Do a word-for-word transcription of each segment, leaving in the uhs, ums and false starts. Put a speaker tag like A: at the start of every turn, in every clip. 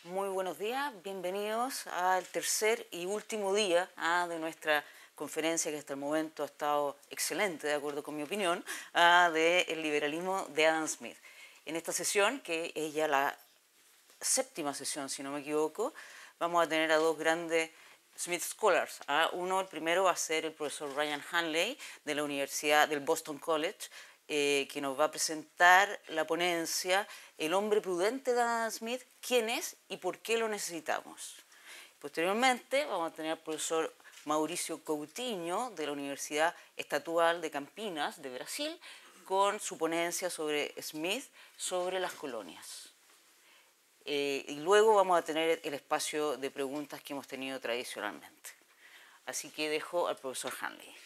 A: Muy buenos días, bienvenidos al tercer y último día ah, de nuestra conferencia que hasta el momento ha estado excelente, de acuerdo con mi opinión, ah, del liberalismo de Adam Smith. En esta sesión, que es ya la séptima sesión, si no me equivoco, vamos a tener a dos grandes Smith Scholars. ¿ah? Uno, el primero, va a ser el profesor Ryan Hanley de la Universidad del Boston College, eh, que nos va a presentar la ponencia El hombre prudente de Adam Smith, quién es y por qué lo necesitamos. Posteriormente vamos a tener al profesor Mauricio Coutinho de la Universidad Estadual de Campinas de Brasil, con su ponencia sobre Smith, sobre las colonias. Eh, y luego vamos a tener el espacio de preguntas que hemos tenido tradicionalmente. Así que dejo al profesor Hanley.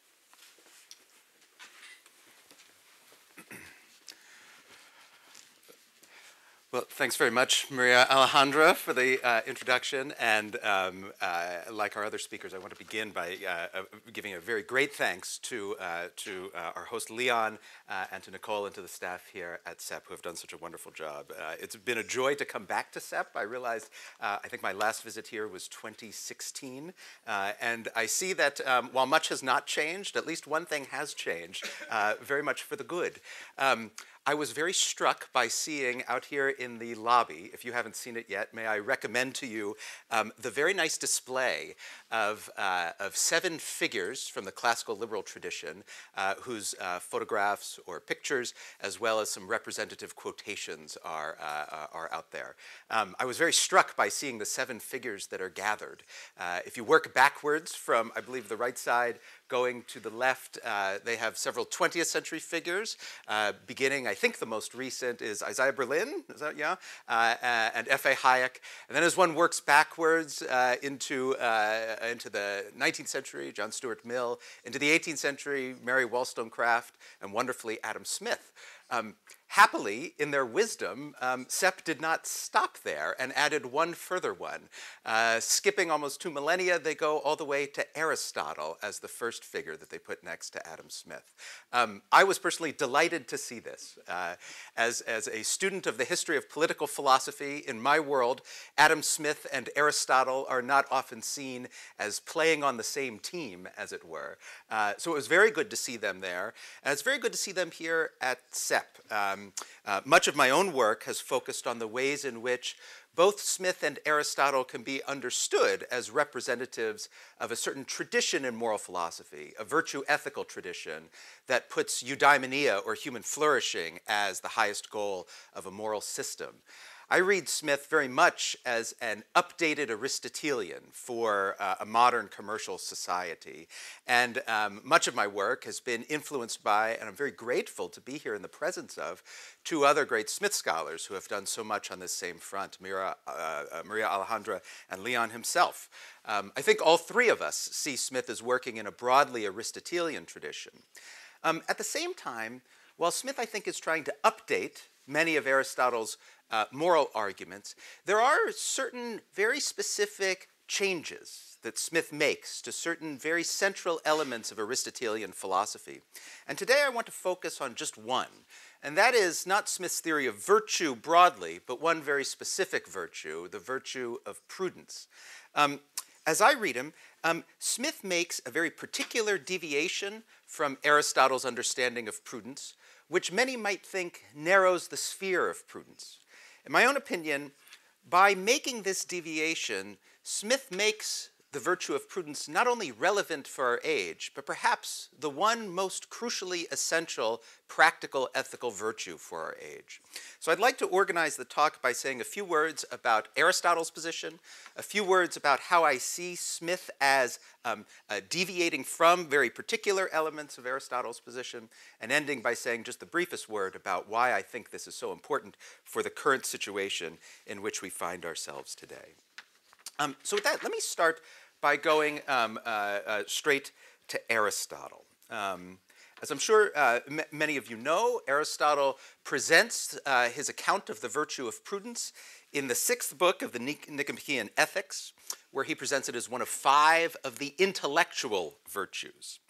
B: Well, thanks very much, Maria Alejandra, for the uh, introduction. And um, uh, like our other speakers, I want to begin by uh, uh, giving a very great thanks to, uh, to uh, our host, Leon, uh, and to Nicole and to the staff here at C E P who have done such a wonderful job. Uh, it's been a joy to come back to C E P. I realized, uh, I think my last visit here was twenty sixteen. Uh, and I see that um, while much has not changed, at least one thing has changed, uh, very much for the good. Um, I was very struck by seeing out here in the lobby, if you haven't seen it yet, may I recommend to you um, the very nice display of, uh, of seven figures from the classical liberal tradition uh, whose uh, photographs or pictures, as well as some representative quotations, are, uh, are out there. Um, I was very struck by seeing the seven figures that are gathered. Uh, if you work backwards from, I believe, the right side, going to the left, uh, they have several twentieth century figures, uh, beginning, I think the most recent is Isaiah Berlin, is that, yeah? Uh, uh, and F A Hayek. And then as one works backwards uh, into, uh, into the nineteenth century, John Stuart Mill, into the eighteenth century, Mary Wollstonecraft, and wonderfully Adam Smith. Um, Happily, in their wisdom, um, C E P did not stop there and added one further one. Uh, skipping almost two millennia, they go all the way to Aristotle as the first figure that they put next to Adam Smith. Um, I was personally delighted to see this. Uh, as, as a student of the history of political philosophy, in my world, Adam Smith and Aristotle are not often seen as playing on the same team, as it were. Uh, so it was very good to see them there. And it's very good to see them here at C E P. Um, Uh, much of my own work has focused on the ways in which both Smith and Aristotle can be understood as representatives of a certain tradition in moral philosophy, a virtue ethical tradition that puts eudaimonia, or human flourishing, as the highest goal of a moral system. I read Smith very much as an updated Aristotelian for uh, a modern commercial society. And um, much of my work has been influenced by, and I'm very grateful to be here in the presence of, two other great Smith scholars who have done so much on this same front, Maria, uh, uh, Maria Alejandra and Leon himself. Um, I think all three of us see Smith as working in a broadly Aristotelian tradition. Um, at the same time, while Smith, I think, is trying to update many of Aristotle's Uh, moral arguments, there are certain very specific changes that Smith makes to certain very central elements of Aristotelian philosophy. And today I want to focus on just one, and that is not Smith's theory of virtue broadly, but one very specific virtue, the virtue of prudence. Um, as I read him, um, Smith makes a very particular deviation from Aristotle's understanding of prudence, which many might think narrows the sphere of prudence. In my own opinion, by making this deviation, Smith makes the virtue of prudence not only relevant for our age, but perhaps the one most crucially essential practical ethical virtue for our age. So I'd like to organize the talk by saying a few words about Aristotle's position, a few words about how I see Smith as um, uh, deviating from very particular elements of Aristotle's position, and ending by saying just the briefest word about why I think this is so important for the current situation in which we find ourselves today. Um, so with that, let me start by going um, uh, uh, straight to Aristotle. Um, as I'm sure uh, many of you know, Aristotle presents uh, his account of the virtue of prudence in the sixth book of the Nicomachean Ethics, where he presents it as one of five of the intellectual virtues.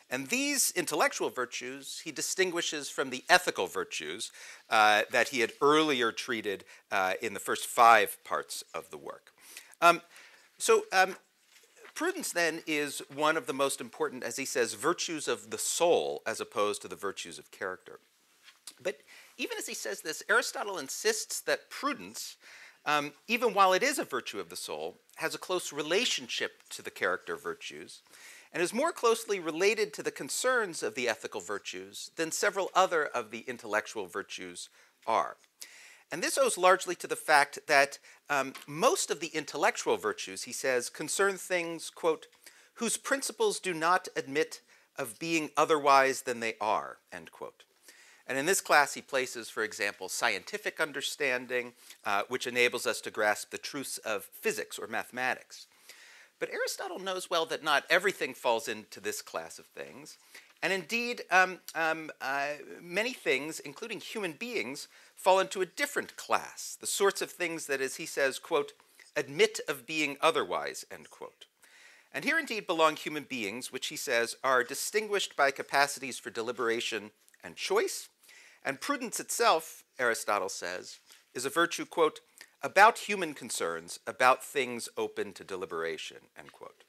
B: And these intellectual virtues he distinguishes from the ethical virtues uh, that he had earlier treated uh, in the first five parts of the work. Um, so um, prudence then is one of the most important, as he says, virtues of the soul as opposed to the virtues of character. But even as he says this, Aristotle insists that prudence, um, even while it is a virtue of the soul, has a close relationship to the character virtues, and is more closely related to the concerns of the ethical virtues than several other of the intellectual virtues are. And this owes largely to the fact that um, most of the intellectual virtues, he says, concern things, quote, whose principles do not admit of being otherwise than they are, end quote. And in this class he places, for example, scientific understanding, uh, which enables us to grasp the truths of physics or mathematics. But Aristotle knows well that not everything falls into this class of things. And indeed, um, um, uh, many things, including human beings, fall into a different class, the sorts of things that, as he says, quote, admit of being otherwise, end quote. And here indeed belong human beings, which he says are distinguished by capacities for deliberation and choice. And prudence itself, Aristotle says, is a virtue, quote, about human concerns, about things open to deliberation, end quote.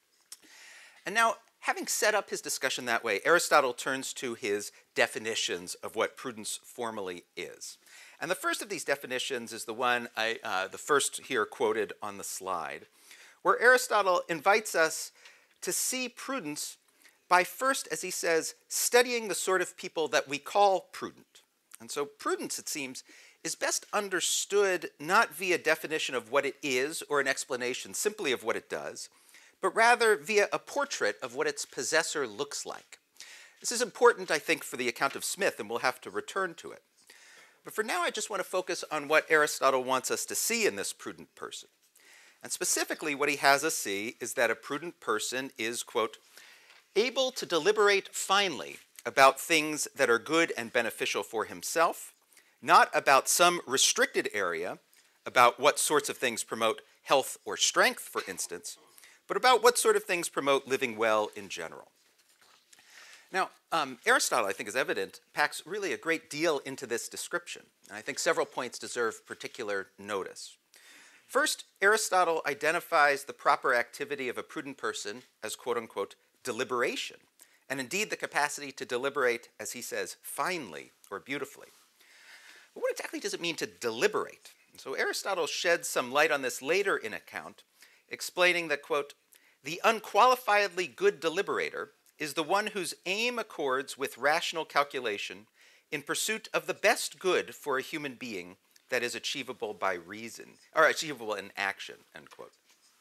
B: And now, having set up his discussion that way, Aristotle turns to his definitions of what prudence formally is. And the first of these definitions is the one, I, uh, the first here quoted on the slide, where Aristotle invites us to see prudence by first, as he says, studying the sort of people that we call prudent. And so prudence, it seems, is best understood not via definition of what it is or an explanation simply of what it does, but rather via a portrait of what its possessor looks like. This is important, I think, for the account of Smith, and we'll have to return to it. But for now, I just want to focus on what Aristotle wants us to see in this prudent person. And specifically, what he has us see is that a prudent person is, quote, able to deliberate finely about things that are good and beneficial for himself, not about some restricted area, about what sorts of things promote health or strength, for instance, but about what sort of things promote living well in general. Now, um, Aristotle, I think, is evident, packs really a great deal into this description, and I think several points deserve particular notice. First, Aristotle identifies the proper activity of a prudent person as, quote-unquote, deliberation, and indeed the capacity to deliberate, as he says, finely or beautifully. But what exactly does it mean to deliberate? And so Aristotle sheds some light on this later in account, explaining that, quote, the unqualifiedly good deliberator is the one whose aim accords with rational calculation in pursuit of the best good for a human being that is achievable by reason, or achievable in action, end quote.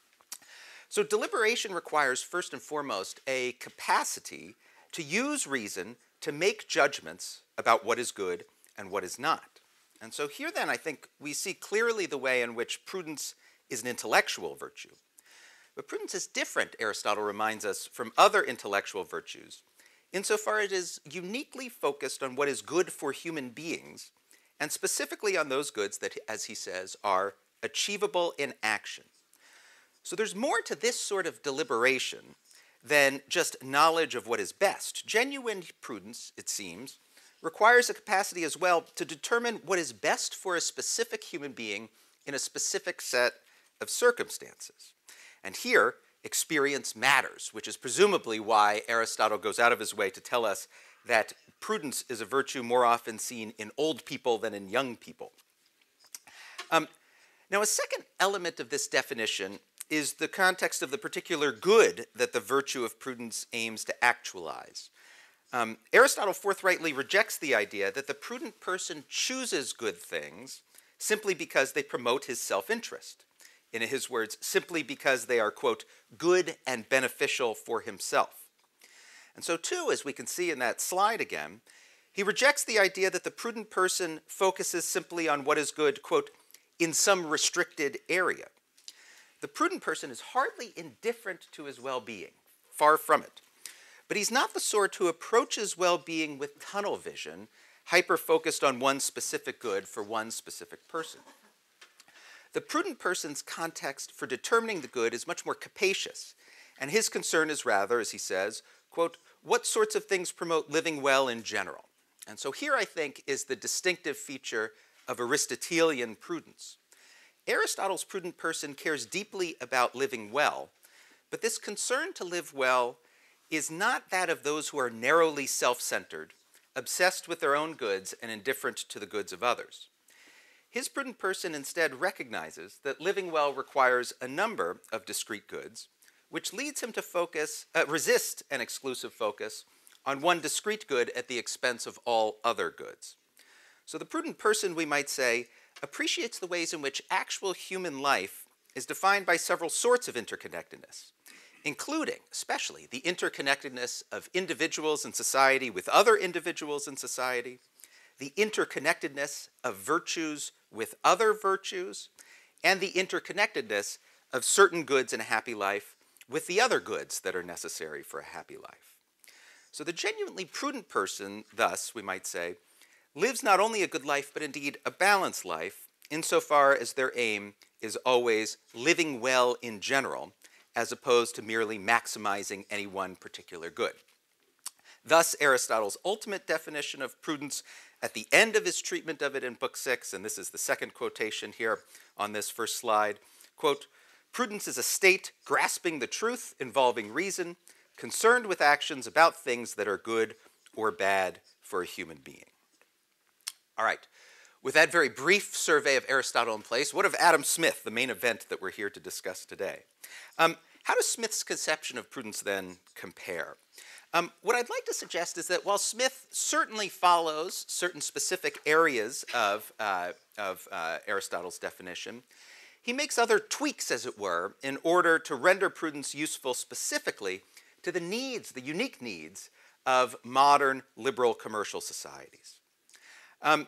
B: So deliberation requires, first and foremost, a capacity to use reason to make judgments about what is good and what is not. And so here then, I think, we see clearly the way in which prudence is an intellectual virtue. But prudence is different, Aristotle reminds us, from other intellectual virtues, insofar as it is uniquely focused on what is good for human beings, and specifically on those goods that, as he says, are achievable in action. So there's more to this sort of deliberation than just knowledge of what is best. Genuine prudence, it seems, requires a capacity as well to determine what is best for a specific human being in a specific set of circumstances. And here, experience matters, which is presumably why Aristotle goes out of his way to tell us that prudence is a virtue more often seen in old people than in young people. Um, now, a second element of this definition is the context of the particular good that the virtue of prudence aims to actualize. Um, Aristotle forthrightly rejects the idea that the prudent person chooses good things simply because they promote his self-interest. In his words, simply because they are, quote, good and beneficial for himself. And so too, as we can see in that slide again, he rejects the idea that the prudent person focuses simply on what is good, quote, in some restricted area. The prudent person is hardly indifferent to his well-being, far from it. But he's not the sort who approaches well-being with tunnel vision, hyper-focused on one specific good for one specific person. The prudent person's context for determining the good is much more capacious, and his concern is rather, as he says, quote, what sorts of things promote living well in general? And so here, I think, is the distinctive feature of Aristotelian prudence. Aristotle's prudent person cares deeply about living well, but this concern to live well is not that of those who are narrowly self-centered, obsessed with their own goods and indifferent to the goods of others. His prudent person instead recognizes that living well requires a number of discrete goods, which leads him to focus, uh, resist an exclusive focus on one discrete good at the expense of all other goods. So the prudent person, we might say, appreciates the ways in which actual human life is defined by several sorts of interconnectedness, including, especially, the interconnectedness of individuals in society with other individuals in society, the interconnectedness of virtues with other virtues, and the interconnectedness of certain goods in a happy life with the other goods that are necessary for a happy life. So the genuinely prudent person, thus, we might say, lives not only a good life, but indeed a balanced life, insofar as their aim is always living well in general, as opposed to merely maximizing any one particular good. Thus, Aristotle's ultimate definition of prudence at the end of his treatment of it in Book Six, and this is the second quotation here on this first slide, quote, prudence is a state grasping the truth involving reason, concerned with actions about things that are good or bad for a human being. All right, with that very brief survey of Aristotle in place, what of Adam Smith, the main event that we're here to discuss today? Um, how does Smith's conception of prudence then compare? Um, what I'd like to suggest is that while Smith certainly follows certain specific areas of, uh, of uh, Aristotle's definition, he makes other tweaks, as it were, in order to render prudence useful specifically to the needs, the unique needs, of modern liberal commercial societies. Um,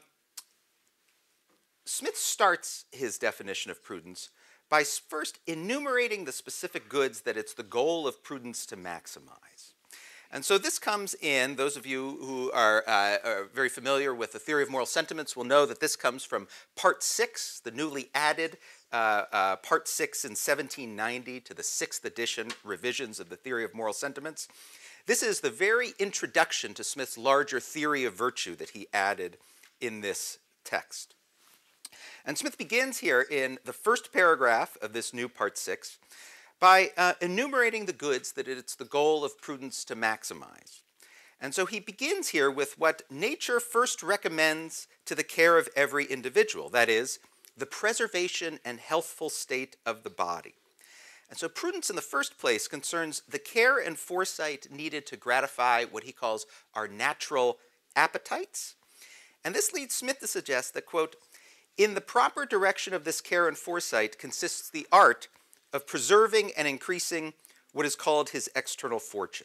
B: Smith starts his definition of prudence by first enumerating the specific goods that it's the goal of prudence to maximize. And so this comes in, those of you who are, uh, are very familiar with the theory of moral sentiments will know that this comes from Part six, the newly added uh, uh, Part six in seventeen ninety to the sixth edition revisions of the theory of moral sentiments. This is the very introduction to Smith's larger theory of virtue that he added in this text. And Smith begins here in the first paragraph of this new Part six by uh, enumerating the goods that it's the goal of prudence to maximize. And so he begins here with what nature first recommends to the care of every individual, that is, the preservation and healthful state of the body. And so prudence in the first place concerns the care and foresight needed to gratify what he calls our natural appetites. And this leads Smith to suggest that, quote, in the proper direction of this care and foresight consists the art of preserving and increasing what is called his external fortune.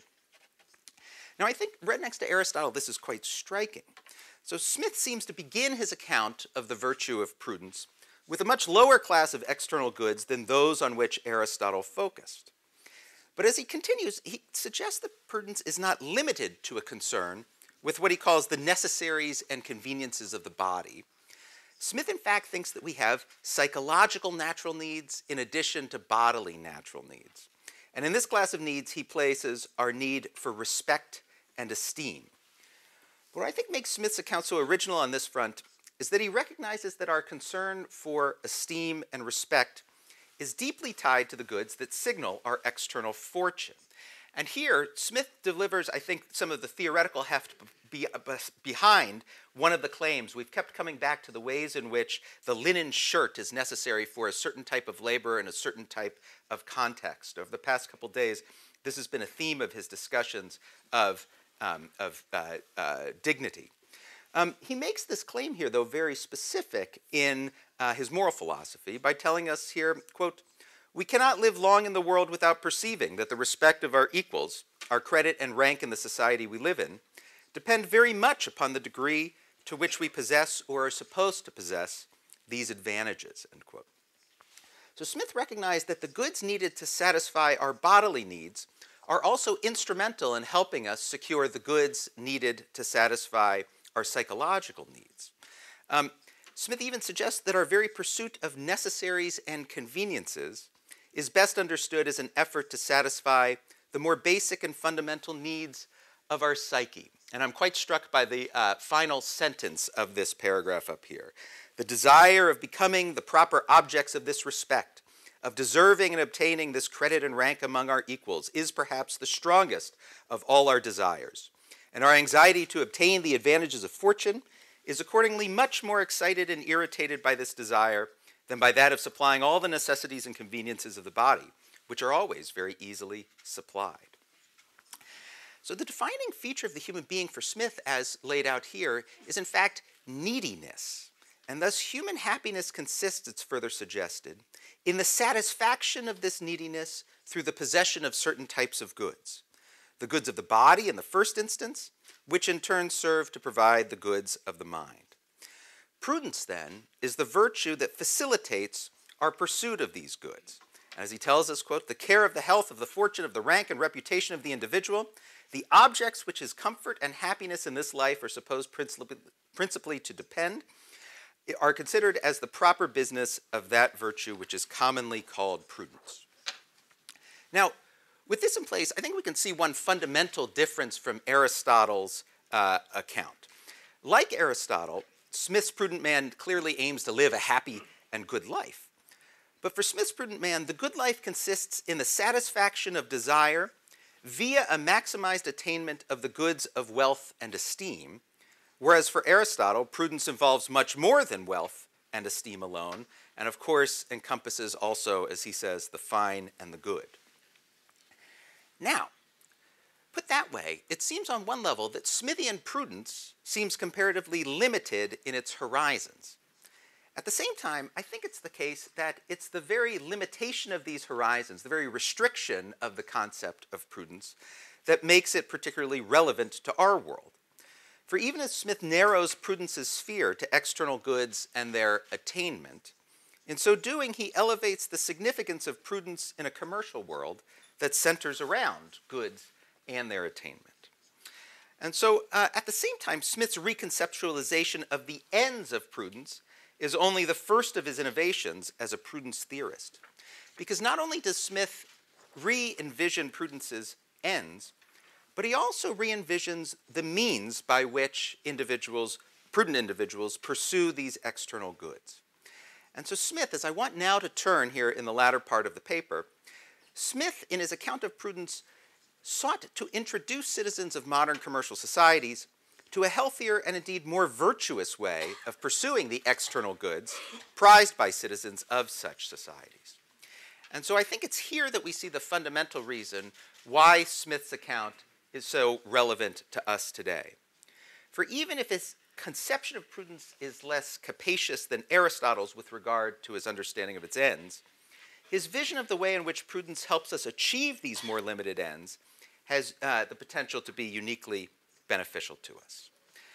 B: Now, I think right next to Aristotle, this is quite striking. So Smith seems to begin his account of the virtue of prudence with a much lower class of external goods than those on which Aristotle focused. But as he continues, he suggests that prudence is not limited to a concern with what he calls the necessaries and conveniences of the body. Smith, in fact, thinks that we have psychological natural needs in addition to bodily natural needs. And in this class of needs, he places our need for respect and esteem. What I think makes Smith's account so original on this front is that he recognizes that our concern for esteem and respect is deeply tied to the goods that signal our external fortune. And here, Smith delivers, I think, some of the theoretical heft be, behind one of the claims. We've kept coming back to the ways in which the linen shirt is necessary for a certain type of labor and a certain type of context. Over the past couple days, this has been a theme of his discussions of, um, of uh, uh, dignity. Um, he makes this claim here, though, very specific in uh, his moral philosophy by telling us here, quote, we cannot live long in the world without perceiving that the respect of our equals, our credit and rank in the society we live in, depend very much upon the degree to which we possess or are supposed to possess these advantages, end quote. So Smith recognized that the goods needed to satisfy our bodily needs are also instrumental in helping us secure the goods needed to satisfy our psychological needs. Um, Smith even suggests that our very pursuit of necessaries and conveniences is best understood as an effort to satisfy the more basic and fundamental needs of our psyche. And I'm quite struck by the uh, final sentence of this paragraph up here. The desire of becoming the proper objects of this respect, of deserving and obtaining this credit and rank among our equals, is perhaps the strongest of all our desires. And our anxiety to obtain the advantages of fortune is accordingly much more excited and irritated by this desire than by that of supplying all the necessities and conveniences of the body, which are always very easily supplied. So the defining feature of the human being for Smith, as laid out here, is in fact neediness. And thus human happiness consists, it's further suggested, in the satisfaction of this neediness through the possession of certain types of goods. The goods of the body in the first instance, which in turn serve to provide the goods of the mind. Prudence, then, is the virtue that facilitates our pursuit of these goods. As he tells us, quote, the care of the health, of the fortune, of the rank and reputation of the individual, the objects which his comfort and happiness in this life are supposed principally, principally to depend, are considered as the proper business of that virtue which is commonly called prudence. Now, with this in place, I think we can see one fundamental difference from Aristotle's uh, account. Like Aristotle, Smith's prudent man clearly aims to live a happy and good life. But for Smith's prudent man, the good life consists in the satisfaction of desire via a maximized attainment of the goods of wealth and esteem, whereas for Aristotle, prudence involves much more than wealth and esteem alone, and of course encompasses also, as he says, the fine and the good. Now, put that way, it seems on one level that Smithian prudence seems comparatively limited in its horizons. At the same time, I think it's the case that it's the very limitation of these horizons, the very restriction of the concept of prudence, that makes it particularly relevant to our world. For even as Smith narrows prudence's sphere to external goods and their attainment, in so doing he elevates the significance of prudence in a commercial world that centers around goods and their attainment. And so uh, at the same time, Smith's reconceptualization of the ends of prudence is only the first of his innovations as a prudence theorist. Because not only does Smith re-envision prudence's ends, but he also re-envisions the means by which individuals, prudent individuals, pursue these external goods. And so Smith, as I want now to turn here in the latter part of the paper, Smith, in his account of prudence, sought to introduce citizens of modern commercial societies to a healthier and indeed more virtuous way of pursuing the external goods prized by citizens of such societies. And so I think it's here that we see the fundamental reason why Smith's account is so relevant to us today. For even if his conception of prudence is less capacious than Aristotle's with regard to his understanding of its ends, his vision of the way in which prudence helps us achieve these more limited ends has uh, the potential to be uniquely beneficial to us.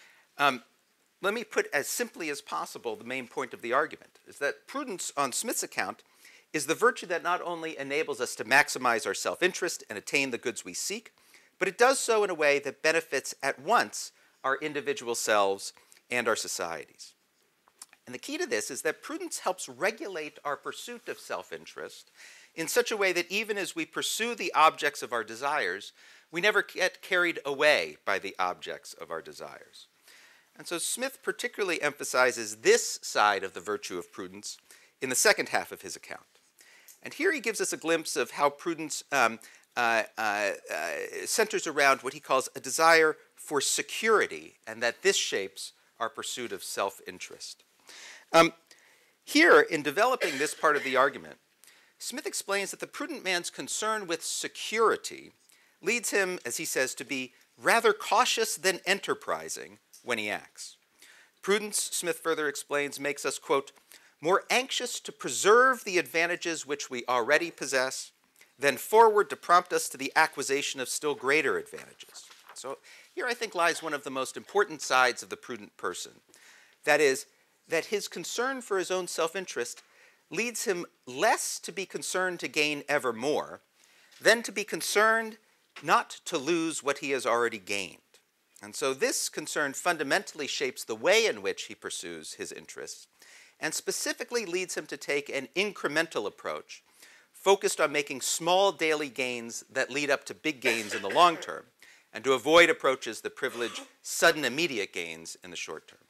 B: Um, let me put as simply as possible the main point of the argument, is that prudence on Smith's account is the virtue that not only enables us to maximize our self-interest and attain the goods we seek, but it does so in a way that benefits at once our individual selves and our societies. And the key to this is that prudence helps regulate our pursuit of self-interest in such a way that even as we pursue the objects of our desires, we never get carried away by the objects of our desires. And so Smith particularly emphasizes this side of the virtue of prudence in the second half of his account. And here he gives us a glimpse of how prudence um, uh, uh, uh, centers around what he calls a desire for security, and that this shapes our pursuit of self-interest. Um, here, in developing this part of the argument, Smith explains that the prudent man's concern with security leads him, as he says, to be rather cautious than enterprising when he acts. Prudence, Smith further explains, makes us, quote, more anxious to preserve the advantages which we already possess than forward to prompt us to the acquisition of still greater advantages. So here I think lies one of the most important sides of the prudent person. That is, that his concern for his own self-interest leads him less to be concerned to gain ever more than to be concerned not to lose what he has already gained. And so this concern fundamentally shapes the way in which he pursues his interests, and specifically leads him to take an incremental approach, focused on making small daily gains that lead up to big gains in the long term, and to avoid approaches that privilege sudden immediate gains in the short term.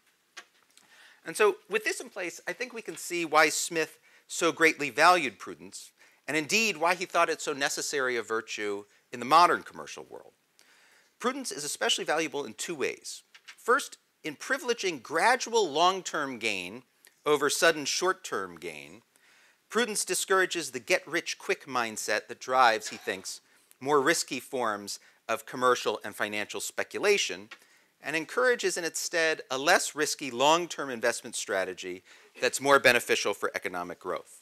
B: And so with this in place, I think we can see why Smith so greatly valued prudence, and indeed why he thought it so necessary a virtue in the modern commercial world. Prudence is especially valuable in two ways. First, in privileging gradual long-term gain over sudden short-term gain, prudence discourages the get-rich-quick mindset that drives, he thinks, more risky forms of commercial and financial speculation, and encourages in its stead a less risky long-term investment strategy that's more beneficial for economic growth.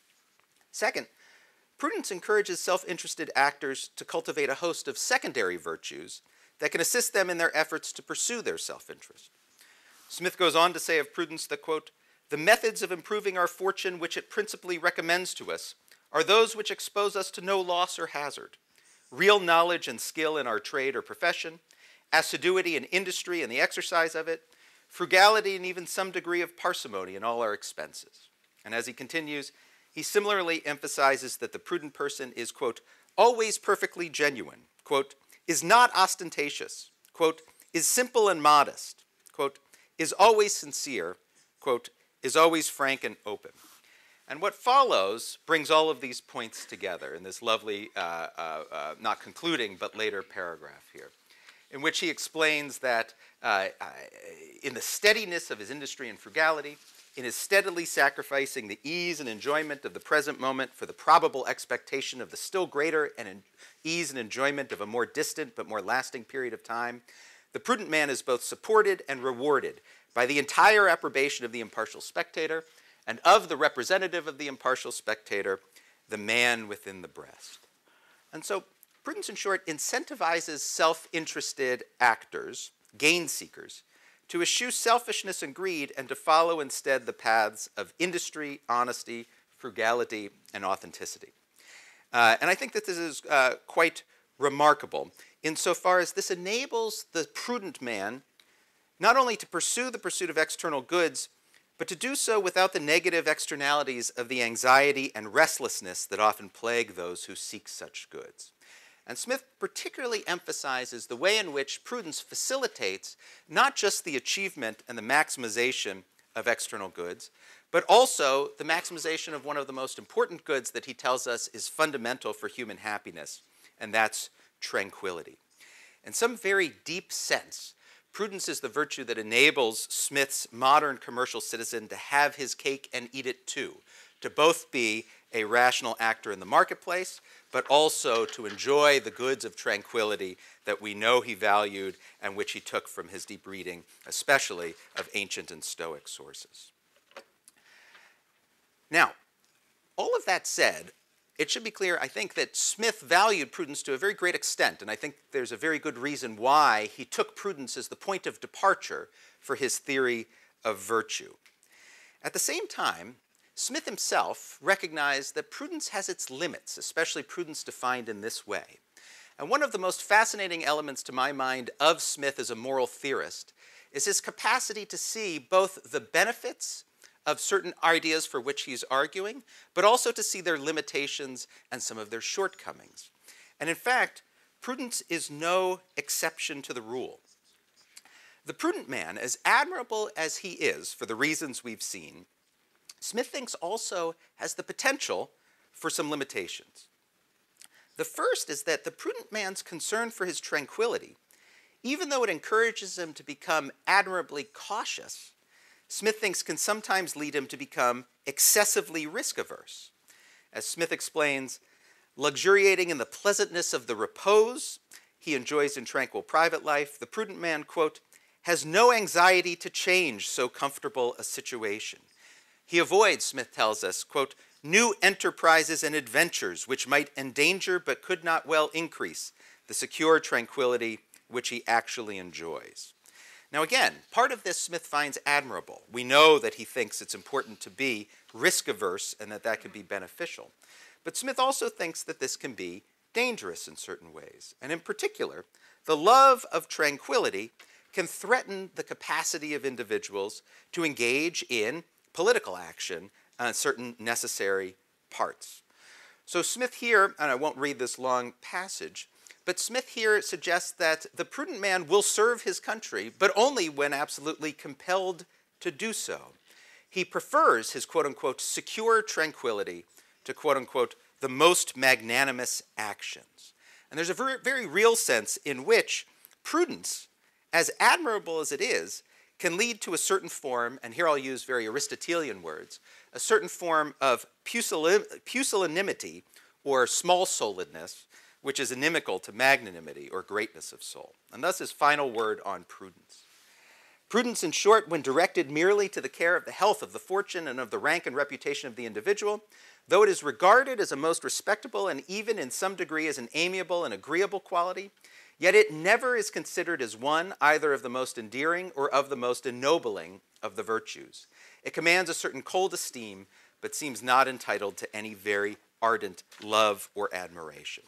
B: Second, prudence encourages self-interested actors to cultivate a host of secondary virtues that can assist them in their efforts to pursue their self-interest. Smith goes on to say of prudence that, quote, "The methods of improving our fortune which it principally recommends to us are those which expose us to no loss or hazard. Real knowledge and skill in our trade or profession, assiduity in industry and the exercise of it, frugality and even some degree of parsimony in all our expenses." And as he continues, he similarly emphasizes that the prudent person is, quote, "always perfectly genuine," quote, "is not ostentatious," quote, "is simple and modest," quote, "is always sincere," quote, "is always frank and open." And what follows brings all of these points together in this lovely, uh, uh, uh, not concluding, but later paragraph here, in which he explains that uh, uh, in the steadiness of his industry and frugality, in his steadily sacrificing the ease and enjoyment of the present moment for the probable expectation of the still greater and ease and enjoyment of a more distant but more lasting period of time, the prudent man is both supported and rewarded by the entire approbation of the impartial spectator and of the representative of the impartial spectator, the man within the breast. And so prudence, in short, incentivizes self-interested actors, gain seekers, to eschew selfishness and greed and to follow instead the paths of industry, honesty, frugality, and authenticity. Uh, and I think that this is uh, quite remarkable insofar as this enables the prudent man not only to pursue the pursuit of external goods, but to do so without the negative externalities of the anxiety and restlessness that often plague those who seek such goods. And Smith particularly emphasizes the way in which prudence facilitates not just the achievement and the maximization of external goods, but also the maximization of one of the most important goods that he tells us is fundamental for human happiness, and that's tranquility. In some very deep sense, prudence is the virtue that enables Smith's modern commercial citizen to have his cake and eat it too, to both be a rational actor in the marketplace, but also to enjoy the goods of tranquility that we know he valued and which he took from his deep reading, especially of ancient and Stoic sources. Now, all of that said, it should be clear, I think, that Smith valued prudence to a very great extent, and I think there's a very good reason why he took prudence as the point of departure for his theory of virtue. At the same time, Smith himself recognized that prudence has its limits, especially prudence defined in this way. And one of the most fascinating elements to my mind of Smith as a moral theorist is his capacity to see both the benefits of certain ideas for which he's arguing, but also to see their limitations and some of their shortcomings. And in fact, prudence is no exception to the rule. The prudent man, as admirable as he is for the reasons we've seen, Smith thinks also has the potential for some limitations. The first is that the prudent man's concern for his tranquility, even though it encourages him to become admirably cautious, Smith thinks can sometimes lead him to become excessively risk-averse. As Smith explains, luxuriating in the pleasantness of the repose he enjoys in tranquil private life, the prudent man, quote, has no anxiety to change so comfortable a situation. He avoids, Smith tells us, quote, new enterprises and adventures which might endanger but could not well increase the secure tranquility which he actually enjoys. Now again, part of this Smith finds admirable. We know that he thinks it's important to be risk-averse and that that could be beneficial. But Smith also thinks that this can be dangerous in certain ways. And in particular, the love of tranquility can threaten the capacity of individuals to engage in political action on certain necessary parts. So Smith here, and I won't read this long passage, but Smith here suggests that the prudent man will serve his country, but only when absolutely compelled to do so. He prefers his quote-unquote secure tranquility to quote-unquote the most magnanimous actions. And there's a very, very real sense in which prudence, as admirable as it is, can lead to a certain form, and here I'll use very Aristotelian words, a certain form of pusillanimity or small-souledness, which is inimical to magnanimity or greatness of soul. And thus his final word on prudence. Prudence, in short, when directed merely to the care of the health of the fortune and of the rank and reputation of the individual, though it is regarded as a most respectable and even in some degree as an amiable and agreeable quality, yet it never is considered as one either of the most endearing or of the most ennobling of the virtues. It commands a certain cold esteem, but seems not entitled to any very ardent love or admiration.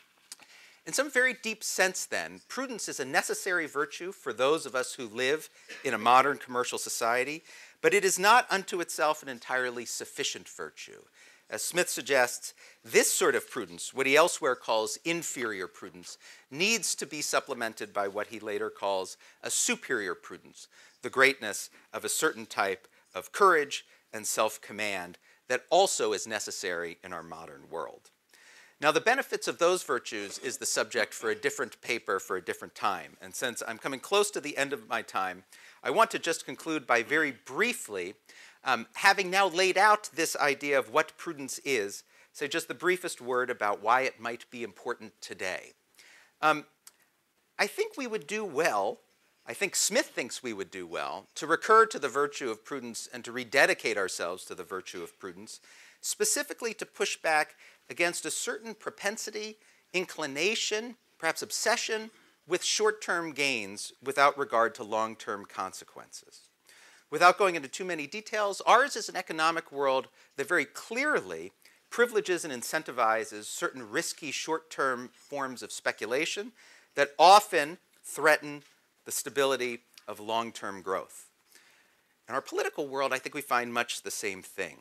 B: In some very deep sense, then, prudence is a necessary virtue for those of us who live in a modern commercial society, but it is not unto itself an entirely sufficient virtue. As Smith suggests, this sort of prudence, what he elsewhere calls inferior prudence, needs to be supplemented by what he later calls a superior prudence, the greatness of a certain type of courage and self-command that also is necessary in our modern world. Now, the benefits of those virtues is the subject for a different paper for a different time. And since I'm coming close to the end of my time, I want to just conclude by very briefly, um, having now laid out this idea of what prudence is, say just the briefest word about why it might be important today. Um, I think we would do well, I think Smith thinks we would do well, to recur to the virtue of prudence and to rededicate ourselves to the virtue of prudence, specifically to push back against a certain propensity, inclination, perhaps obsession with short-term gains without regard to long-term consequences. Without going into too many details, ours is an economic world that very clearly privileges and incentivizes certain risky short-term forms of speculation that often threaten the stability of long-term growth. In our political world, I think we find much the same thing.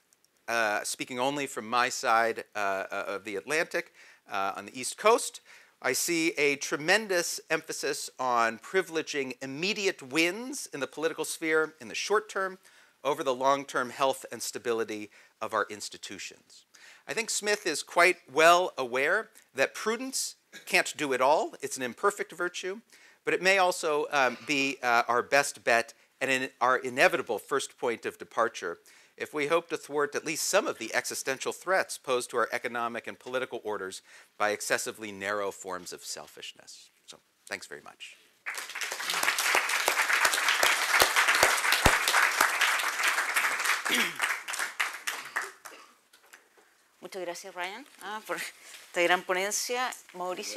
B: Uh, speaking only from my side uh, of the Atlantic, uh, on the East Coast, I see a tremendous emphasis on privileging immediate wins in the political sphere in the short term over the long-term health and stability of our institutions. I think Smith is quite well aware that prudence can't do it all. It's an imperfect virtue, but it may also um, be uh, our best bet and in our inevitable first point of departure if we hope to thwart at least some of the existential threats posed to our economic and political orders by excessively narrow forms of selfishness. So, thanks very much.
A: Muchas gracias, Ryan, ah, por esta gran ponencia. Mauricio.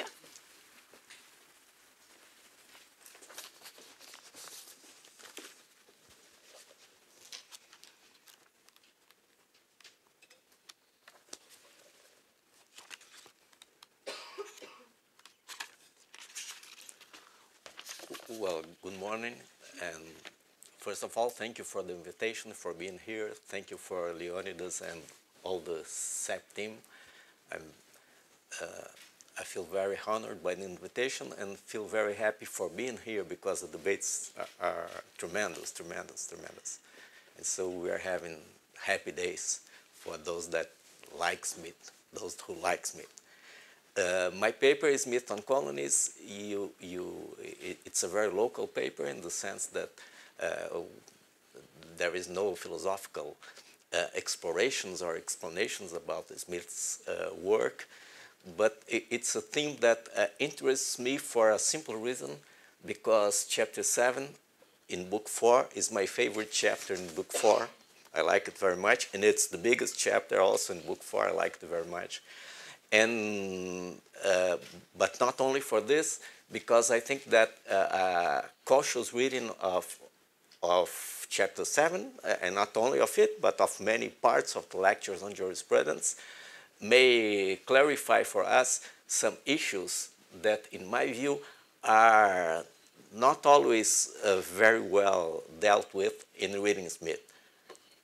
C: Well, good morning, and first of all, thank you for the invitation, for being here. Thank you for Leonidas and all the S A P team. I'm, uh, I feel very honored by the invitation and feel very happy for being here because the debates are, are tremendous, tremendous, tremendous. And so we are having happy days for those that like Smith, those who like Smith. Uh, my paper is Smith on Colonies. You, you, it, it's a very local paper in the sense that uh, there is no philosophical uh, explorations or explanations about Smith's uh, work, but it, it's a theme that uh, interests me for a simple reason, because chapter seven in book four is my favorite chapter in book four. I like it very much, and it's the biggest chapter also in book four. I like it very much. And, uh, but not only for this, because I think that uh, a cautious reading of, of chapter seven, uh, and not only of it, but of many parts of the lectures on jurisprudence, may clarify for us some issues that, in my view, are not always uh, very well dealt with in reading Smith.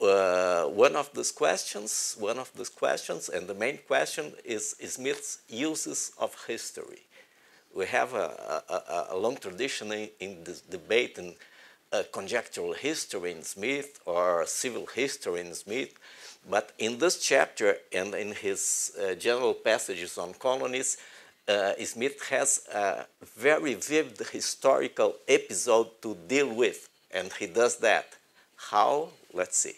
C: uh, one of these questions, one of these questions, and the main question is Smith's uses of history. We have a, a, a long tradition in, in this debate in uh, conjectural history in Smith or civil history in Smith, but in this chapter and in his uh, general passages on colonies, uh, Smith has a very vivid historical episode to deal with, and he does that. How? Let's see.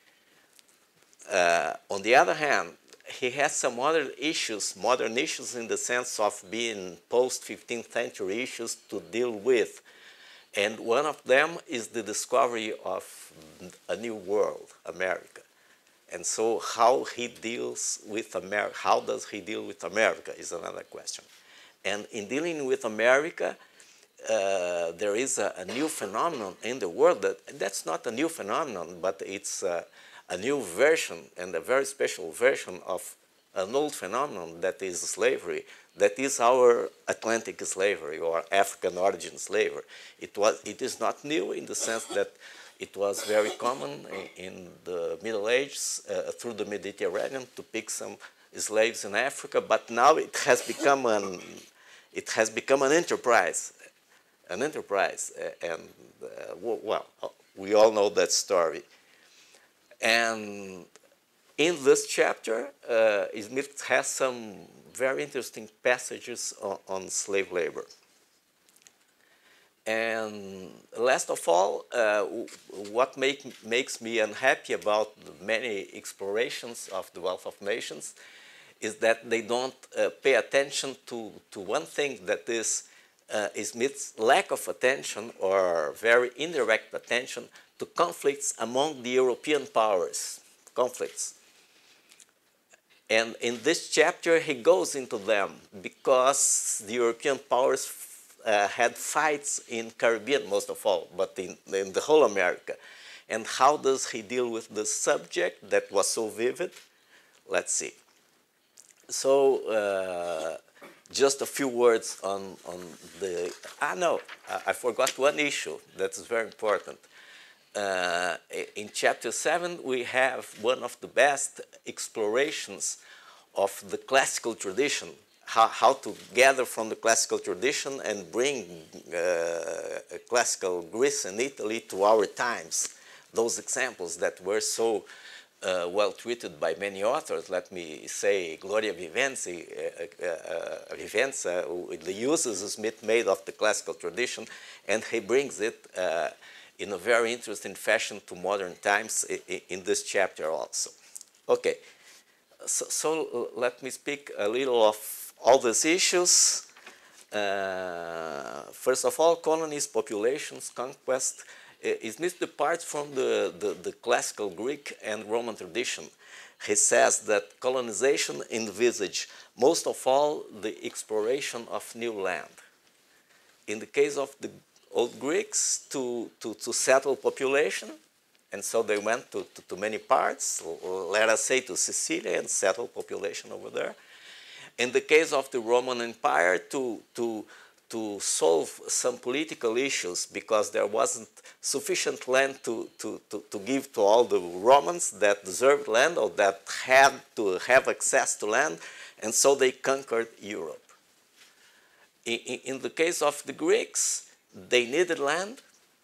C: Uh, on the other hand, he has some other issues, modern issues in the sense of being post-fifteenth century issues to deal with. And one of them is the discovery of a new world, America. And so how he deals with America, how does he deal with America is another question. And in dealing with America, uh, there is a, a new phenomenon in the world that, that's not a new phenomenon, but it's uh, a new version and a very special version of an old phenomenon that is slavery, that is our Atlantic slavery or African origin slavery. It, was, it is not new in the sense that it was very common in, in the Middle Ages uh, through the Mediterranean to pick some slaves in Africa, but now it has become an, it has become an enterprise, an enterprise, and uh, well, we all know that story. And in this chapter, uh, Smith has some very interesting passages on, on slave labor. And last of all, uh, what make, makes me unhappy about the many explorations of the wealth of nations is that they don't uh, pay attention to, to one thing that is uh, Smith's lack of attention or very indirect attention to conflicts among the European powers, conflicts. And in this chapter, he goes into them because the European powers uh, had fights in Caribbean, most of all, but in, in the whole America. And how does he deal with the subject that was so vivid? Let's see. So, uh, just a few words on, on the, ah no, I forgot one issue that's very important. Uh, in chapter seven, we have one of the best explorations of the classical tradition, how, how to gather from the classical tradition and bring uh, classical Greece and Italy to our times. Those examples that were so uh, well treated by many authors, let me say Gloria Vivenzi, uh, uh, Vivenza, the uses Smith made of the classical tradition, and he brings it uh, in a very interesting fashion to modern times in this chapter also. Okay, so, so let me speak a little of all these issues. Uh, first of all, colonies, populations, conquest. Smith departs from the, the, the classical Greek and Roman tradition. He says that colonization envisaged most of all the exploration of new land. In the case of the old Greeks, to, to, to settle population, and so they went to, to, to many parts, let us say to Sicilia, and settle population over there. In the case of the Roman Empire, to, to, to solve some political issues, because there wasn't sufficient land to, to, to, to give to all the Romans that deserved land or that had to have access to land, and so they conquered Europe. In, in the case of the Greeks, they needed land,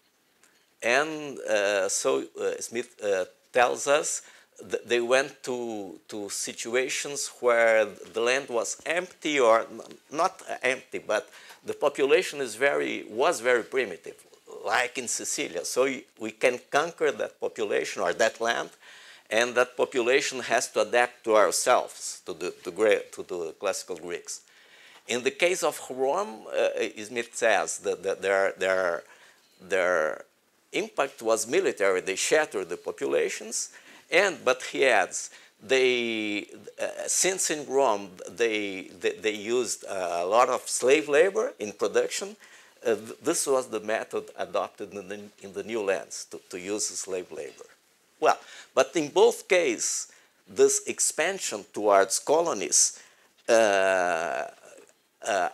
C: and uh, so uh, Smith uh, tells us that they went to, to situations where the land was empty, or not empty, but the population is very, was very primitive, like in Sicilia. So we can conquer that population or that land, and that population has to adapt to ourselves, to the, to, to the classical Greeks. In the case of Rome, uh, Smith says that, that their, their, their impact was military. They shattered the populations, and, but he adds, they, uh, since in Rome they, they, they used uh, a lot of slave labor in production, uh, this was the method adopted in the, in the new lands, to, to use slave labor. Well, but in both cases, this expansion towards colonies uh, Uh,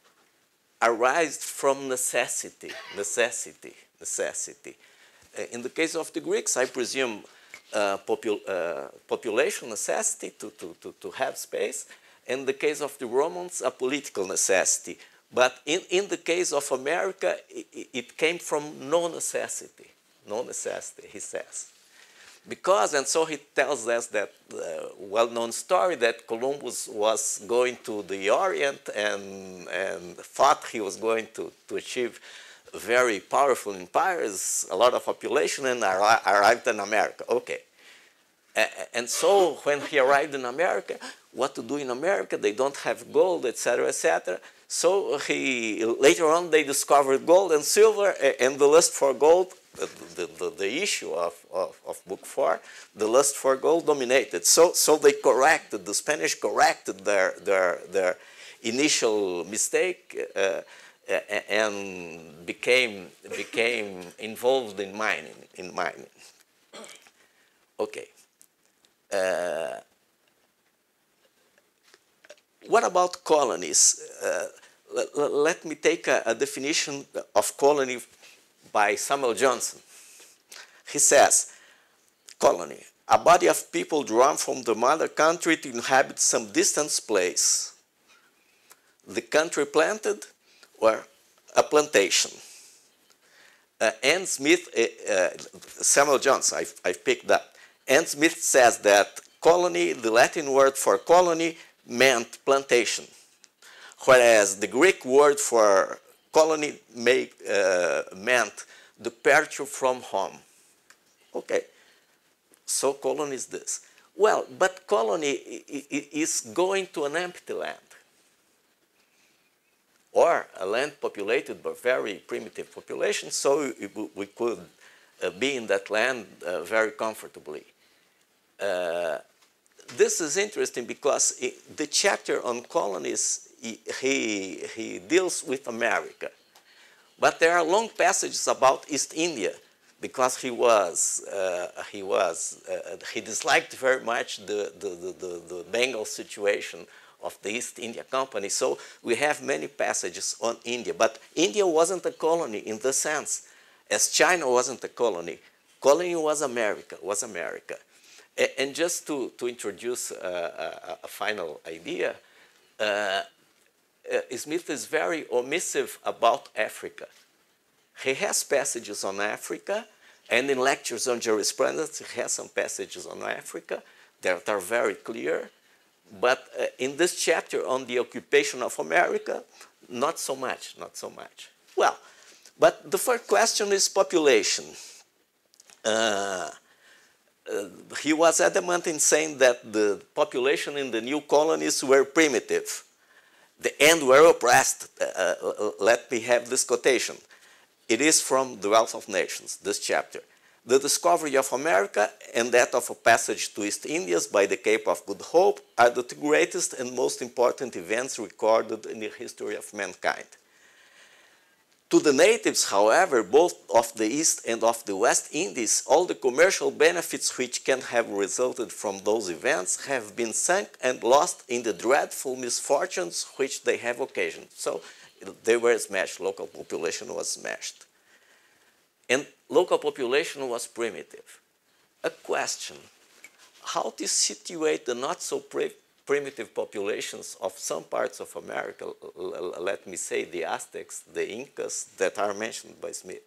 C: arised from necessity, necessity, necessity. Uh, in the case of the Greeks, I presume uh, popul uh, population necessity to, to, to, to have space. In the case of the Romans, a political necessity. But in, in the case of America, it, it came from no necessity, no necessity, he says. Because, and so he tells us that uh, well-known story that Columbus was going to the Orient and, and thought he was going to, to achieve very powerful empires, a lot of population, and arri arrived in America. Okay. And so when he arrived in America, what to do in America? They don't have gold, et cetera, et cetera. So he, later on they discovered gold and silver, and the lust for gold, the, the, the, the issue of, of, of book four, the lust for gold dominated. So, so they corrected, the Spanish corrected their, their, their initial mistake uh, and became, became involved in mining. In mining. Okay. Uh, what about colonies? Uh, let, let me take a, a definition of colony by Samuel Johnson. He says, colony, a body of people drawn from the mother country to inhabit some distant place. The country planted or a plantation. Uh, Anne Smith, uh, uh, Samuel Johnson, I've, I've picked that. Anne Smith says that colony, the Latin word for colony, meant plantation, whereas the Greek word for colony make, uh, meant departure from home. Okay, so colony is this. Well, but colony is going to an empty land, or a land populated by very primitive population, so we could uh, be in that land uh, very comfortably. Uh, this is interesting because it, the chapter on colonies, he, he, he deals with America. But there are long passages about East India because he was, uh, he was, uh, he disliked very much the, the, the, the, the Bengal situation of the East India Company. So we have many passages on India. But India wasn't a colony in the sense, as China wasn't a colony. Colony was America, was America. And just to, to introduce a, a, a final idea, uh, uh, Smith is very omissive about Africa. He has passages on Africa, and in lectures on jurisprudence, he has some passages on Africa that are very clear. But uh, in this chapter on the occupation of America, not so much, not so much. Well, but the first question is population. Uh, Uh, he was adamant in saying that the population in the new colonies were primitive, the and were oppressed. Uh, uh, let me have this quotation. It is from The Wealth of Nations, this chapter. The discovery of America and that of a passage to East Indias by the Cape of Good Hope are the two greatest and most important events recorded in the history of mankind. To the natives, however, both of the East and of the West Indies, all the commercial benefits which can have resulted from those events have been sunk and lost in the dreadful misfortunes which they have occasioned. So they were smashed, local population was smashed. And local population was primitive. A question, how to situate the not so primitive populations of some parts of America, let me say the Aztecs, the Incas that are mentioned by Smith,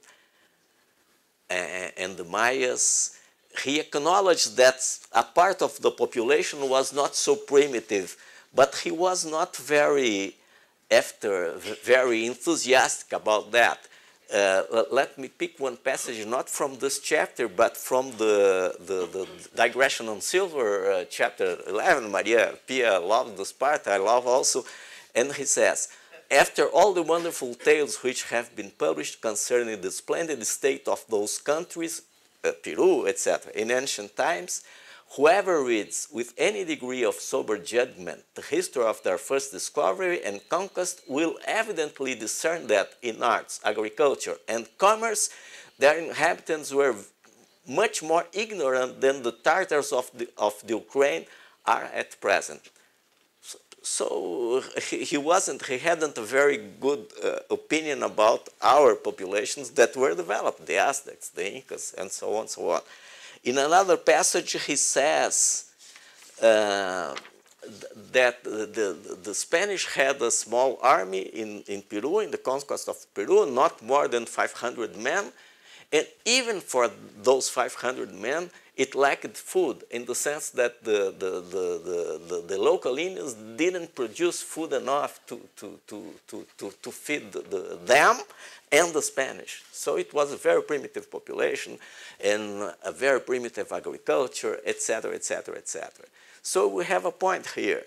C: and the Mayas. He acknowledged that a part of the population was not so primitive, but he was not very after, very enthusiastic about that. Uh, let me pick one passage, not from this chapter, but from the, the, the Digression on Silver, uh, chapter eleven. Maria Pia loves this part, I love also. And he says, after all the wonderful tales which have been published concerning the splendid state of those countries, uh, Peru, et cetera, in ancient times, whoever reads with any degree of sober judgment the history of their first discovery and conquest will evidently discern that in arts, agriculture, and commerce, their inhabitants were much more ignorant than the Tartars of the, of the Ukraine are at present. So, so he, he wasn't, he hadn't a very good uh, opinion about our populations that were developed, the Aztecs, the Incas, and so on and so on. In another passage, he says uh, that the, the, the Spanish had a small army in, in Peru, in the conquest of Peru, not more than five hundred men. And even for those five hundred men, it lacked food in the sense that the, the, the, the, the, the local Indians didn't produce food enough to, to, to, to, to, to feed the, the, them and the Spanish. So it was a very primitive population and a very primitive agriculture, et cetera, et cetera, et cetera. So we have a point here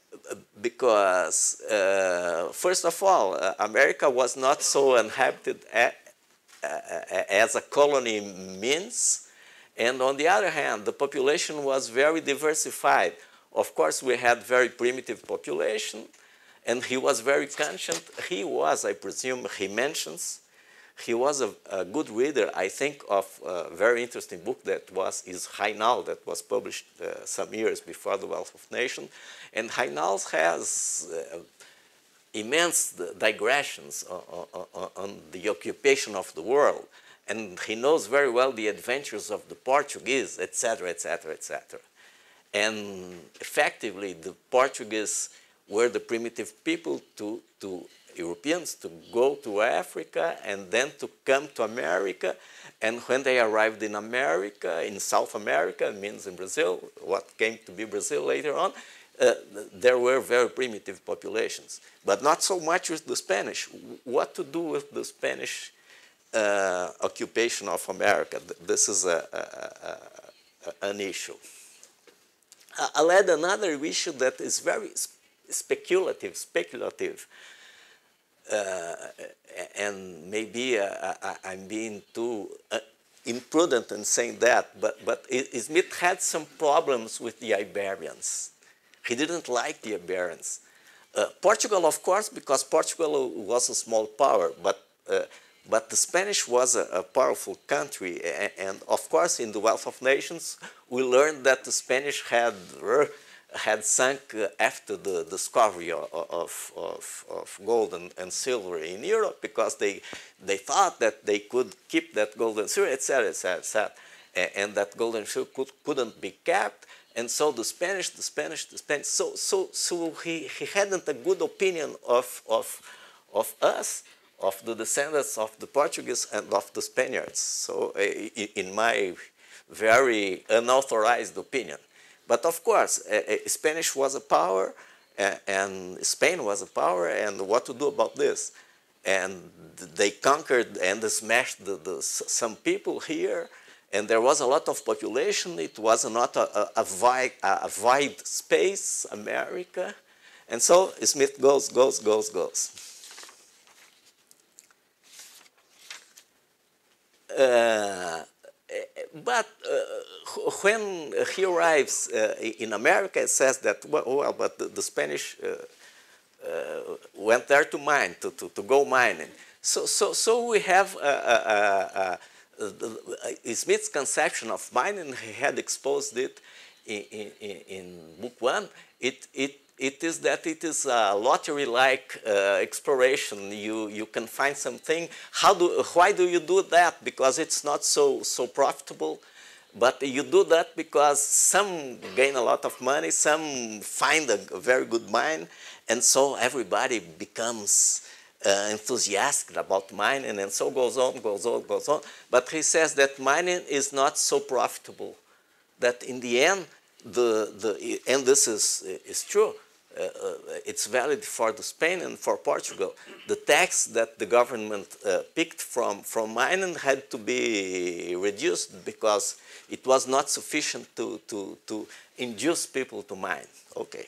C: because, uh, first of all, uh, America was not so inhabited a, a, as a colony means. And on the other hand, the population was very diversified. Of course, we had very primitive population, and he was very conscient. He was, I presume, he mentions, he was a, a good reader, I think, of a very interesting book that was, is Reinald, that was published uh, some years before The Wealth of Nations. And Reinald has uh, immense digressions on, on, on the occupation of the world. And he knows very well the adventures of the Portuguese, et cetera, et cetera, et cetera. And effectively, the Portuguese were the primitive people to, to Europeans to go to Africa and then to come to America. And when they arrived in America, in South America, it means in Brazil, what came to be Brazil later on, uh, there were very primitive populations. But not so much with the Spanish. What to do with the Spanish Uh, occupation of America? This is a, a, a, a, an issue. I'll add another issue that is very speculative, speculative, uh, and maybe uh, I, I'm being too uh, imprudent in saying that, but, but Smith had some problems with the Iberians. He didn't like the Iberians. Uh, Portugal, of course, because Portugal was a small power, but uh, But the Spanish was a, a powerful country, and, and of course, in The Wealth of Nations, we learned that the Spanish had had sunk after the discovery of, of, of, of gold and, and silver in Europe because they they thought that they could keep that gold and silver, et cetera, et cetera, et cetera, and that gold and silver could, couldn't be kept. And so the Spanish, the Spanish, the Spanish. So so so he, he hadn't a good opinion of of of us, of the descendants of the Portuguese and of the Spaniards, so uh, in my very unauthorized opinion. But of course, uh, uh, Spanish was a power, uh, and Spain was a power, and what to do about this? And they conquered and smashed the, the, some people here, and there was a lot of population. It was not a, a, a, wide, a wide space, America. And so Smith goes, goes, goes, goes. Uh, but uh, when he arrives uh, in America, it says that, well, well but the, the Spanish uh, uh, went there to mine, to, to, to go mining. So, so, so we have uh, uh, uh, uh, Smith's conception of mining. He had exposed it in, in, in book one. It, it, it is that it is a lottery-like uh, exploration. You, you can find something. How do, why do you do that? Because it's not so, so profitable. But you do that because some gain a lot of money, some find a, a very good mine, and so everybody becomes uh, enthusiastic about mining, and so goes on, goes on, goes on. But he says that mining is not so profitable, that in the end, the, the, and this is, is true, Uh, uh, it's valid for the Spain and for Portugal. The tax that the government uh, picked from, from mining had to be reduced because it was not sufficient to, to, to induce people to mine. Okay.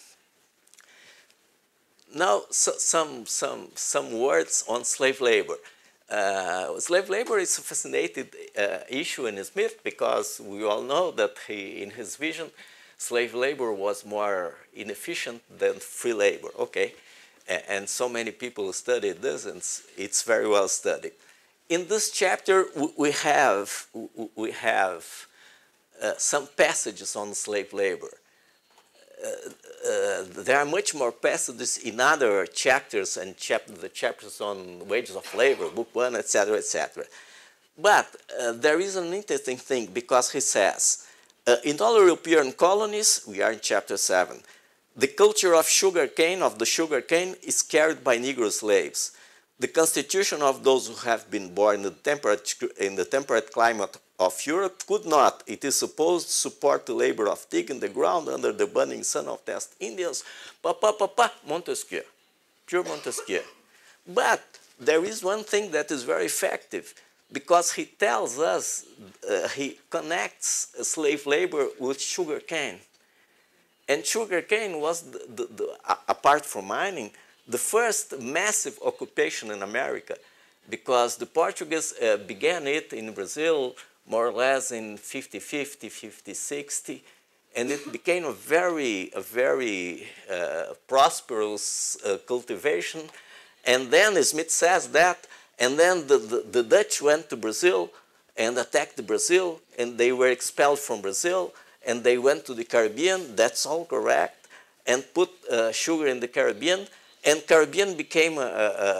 C: Now, so, some, some, some words on slave labor. Uh, slave labor is a fascinating uh, issue in Smith because we all know that he, in his vision, slave labor was more inefficient than free labor, okay? And so many people studied this, and it's very well studied. In this chapter, we have, we have uh, some passages on slave labor. Uh, uh, there are much more passages in other chapters and chap the chapters on wages of labor, book one, et cetera, et cetera. But uh, there is an interesting thing, because he says, uh, in all European colonies, we are in chapter seven, the culture of sugar cane, of the sugar cane, is carried by Negro slaves. The constitution of those who have been born in the temperate, in the temperate climate of Europe could not, it is supposed, support the labor of digging the ground under the burning sun of West Indians. Pa, pa, pa, pa, Montesquieu, pure Montesquieu. But there is one thing that is very effective, because he tells us, uh, he connects slave labor with sugar cane. And sugar cane was, the, the, the, apart from mining, the first massive occupation in America, because the Portuguese uh, began it in Brazil more or less in fifty fifty, fifty sixty, and it became a very, a very uh, prosperous uh, cultivation. And then Smith says that, and then the, the, the Dutch went to Brazil and attacked Brazil, and they were expelled from Brazil, and they went to the Caribbean, that's all correct, and put uh, sugar in the Caribbean, and Caribbean became, a, a,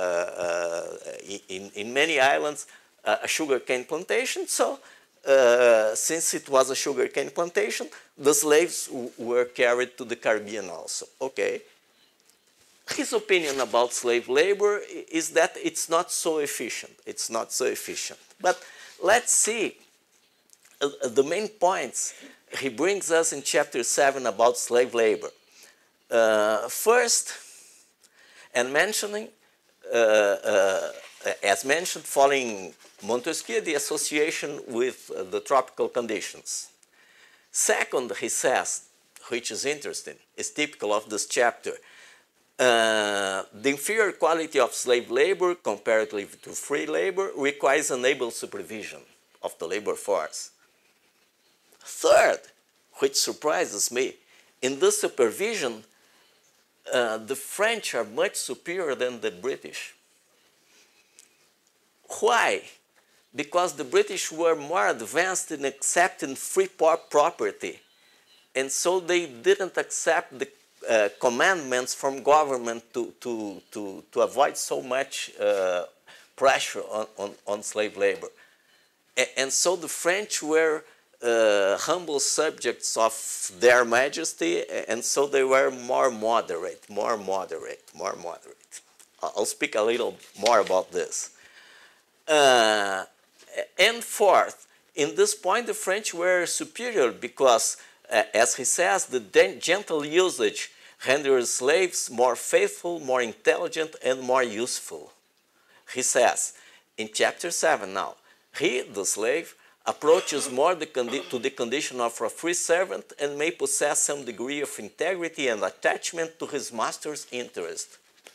C: a, in, in many islands, a, a sugar cane plantation. So uh, since it was a sugar cane plantation, the slaves were carried to the Caribbean also. Okay. His opinion about slave labor is that it's not so efficient. It's not so efficient. But let's see uh, the main points he brings us in chapter seven about slave labor. Uh, first, and mentioning, uh, uh, as mentioned, following Montesquieu, the association with uh, the tropical conditions. Second, he says, which is interesting, is typical of this chapter, uh, the inferior quality of slave labor comparatively to free labor requires enable supervision of the labor force. Third, which surprises me, in this supervision, uh, the French are much superior than the British. Why? Because the British were more advanced in accepting free property, and so they didn't accept the uh, commandments from government to, to, to, to avoid so much uh, pressure on, on, on slave labor. And, and so the French were Uh, humble subjects of their majesty, and so they were more moderate, more moderate, more moderate. I'll speak a little more about this. Uh, and fourth, in this point, the French were superior because, uh, as he says, the gentle usage renders slaves more faithful, more intelligent, and more useful. He says in chapter seven now, he, the slave, approaches more the to the condition of a free servant and may possess some degree of integrity and attachment to his master's interest.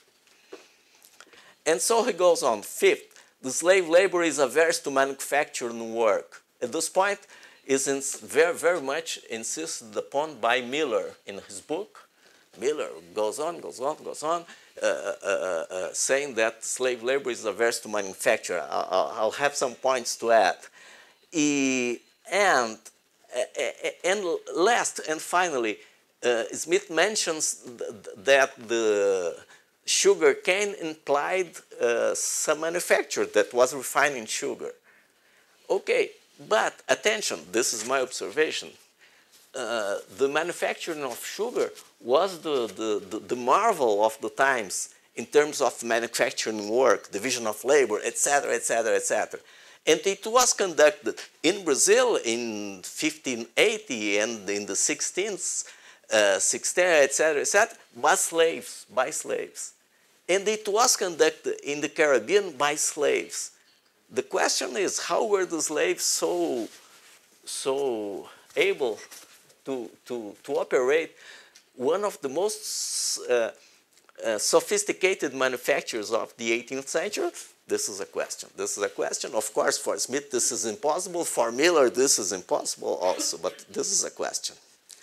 C: And so he goes on. Fifth, the slave labor is averse to manufacturing work. At this point is very, very much insisted upon by Miller in his book. Miller goes on, goes on, goes on, uh, uh, uh, saying that slave labor is averse to manufacture. I'll, I'll have some points to add. E, and, and last and finally, uh, Smith mentions th that the sugar cane implied uh, some manufacture that was refining sugar. Okay, but attention, this is my observation. Uh, the manufacturing of sugar was the, the, the, the marvel of the times in terms of manufacturing work, division of labor, et cetera, et cetera, et cetera. And it was conducted in Brazil in fifteen eighty and in the sixteenth, uh, sixteen, et cetera, et cetera, by slaves, by slaves. And it was conducted in the Caribbean by slaves. The question is, how were the slaves so, so able to, to, to operate one of the most uh, uh, sophisticated manufacturers of the eighteenth century? This is a question. This is a question. Of course, for Smith, this is impossible. For Miller, this is impossible also, but this is a question.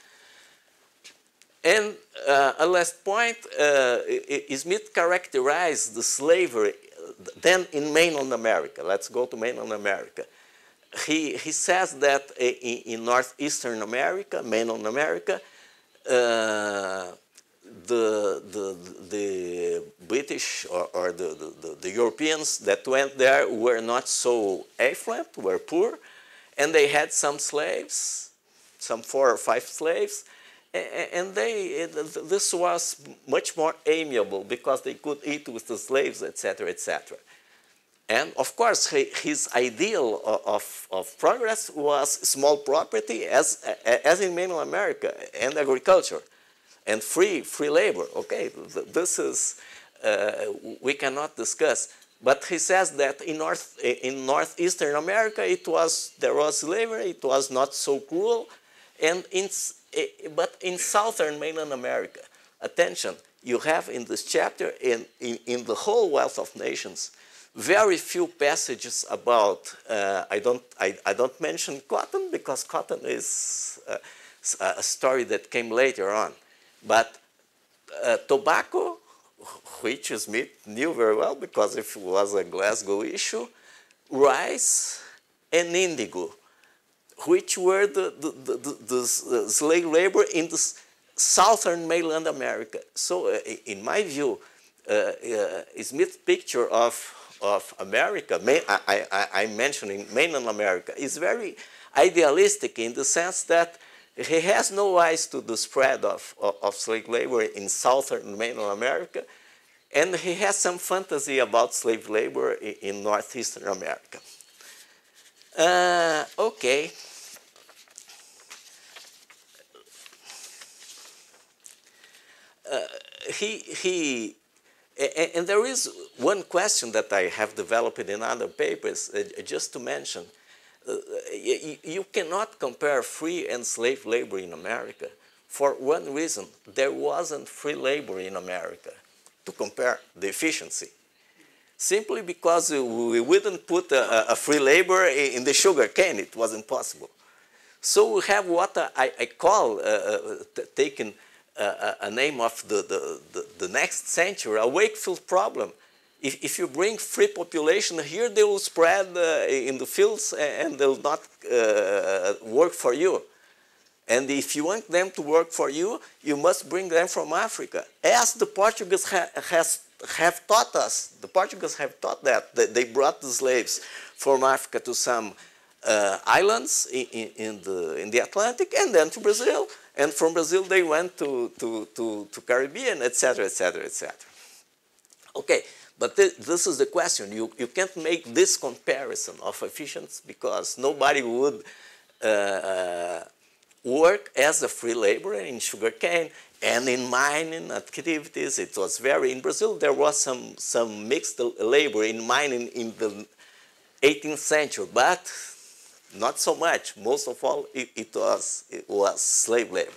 C: And uh, a last point, uh, Smith characterized the slavery then in mainland America. Let's go to mainland America. He, he says that in, in northeastern America, mainland America, uh, the, the, the British or, or the, the, the Europeans that went there were not so affluent, were poor, and they had some slaves, some four or five slaves, and they, this was much more amiable because they could eat with the slaves, et cetera, et cetera. And of course, his ideal of, of progress was small property, as, as in mainland America, and agriculture, and free, free labor. Okay, this is, uh, we cannot discuss. But he says that in, North, in northeastern America, it was, there was slavery, it was not so cruel, and in, but in southern mainland America, attention, you have in this chapter, in, in, in the whole Wealth of Nations, very few passages about, uh, I, don't, I, I don't mention cotton because cotton is uh, a story that came later on. But uh, tobacco, which Smith knew very well because it was a Glasgow issue, rice and indigo, which were the, the, the, the, the slave labor in the southern mainland America. So uh, in my view, uh, uh, Smith's picture of of America, I, I, I'm mentioning mainland America, is very idealistic in the sense that he has no eyes to the spread of, of, of slave labor in southern mainland America, and he has some fantasy about slave labor in, in northeastern America. Uh, okay. Uh, he, he And there is one question that I have developed in other papers, uh, just to mention. Uh, you, you cannot compare free and slave labor in America for one reason. There wasn't free labor in America to compare the efficiency. Simply because we wouldn't put a, a free labor in the sugar cane. It was impossible. So we have what I, I call, uh, taken Uh, a name of the, the, the, the next century, a Wakefield problem. If, if you bring free population here, they will spread uh, in the fields and they will not uh, work for you. And if you want them to work for you, you must bring them from Africa. As the Portuguese ha has, have taught us, the Portuguese have taught that, that they brought the slaves from Africa to some uh, islands in, in, in, the, in the Atlantic and then to Brazil. And from Brazil, they went to, to, to, to Caribbean, et cetera, et cetera, et cetera. Okay, but th this is the question. You, you can't make this comparison of efficiency because nobody would uh, work as a free laborer in sugarcane and in mining activities. It was very, in Brazil, there was some, some mixed labor in mining in the eighteenth century, but not so much. Most of all, it, it, was, it was slave labor.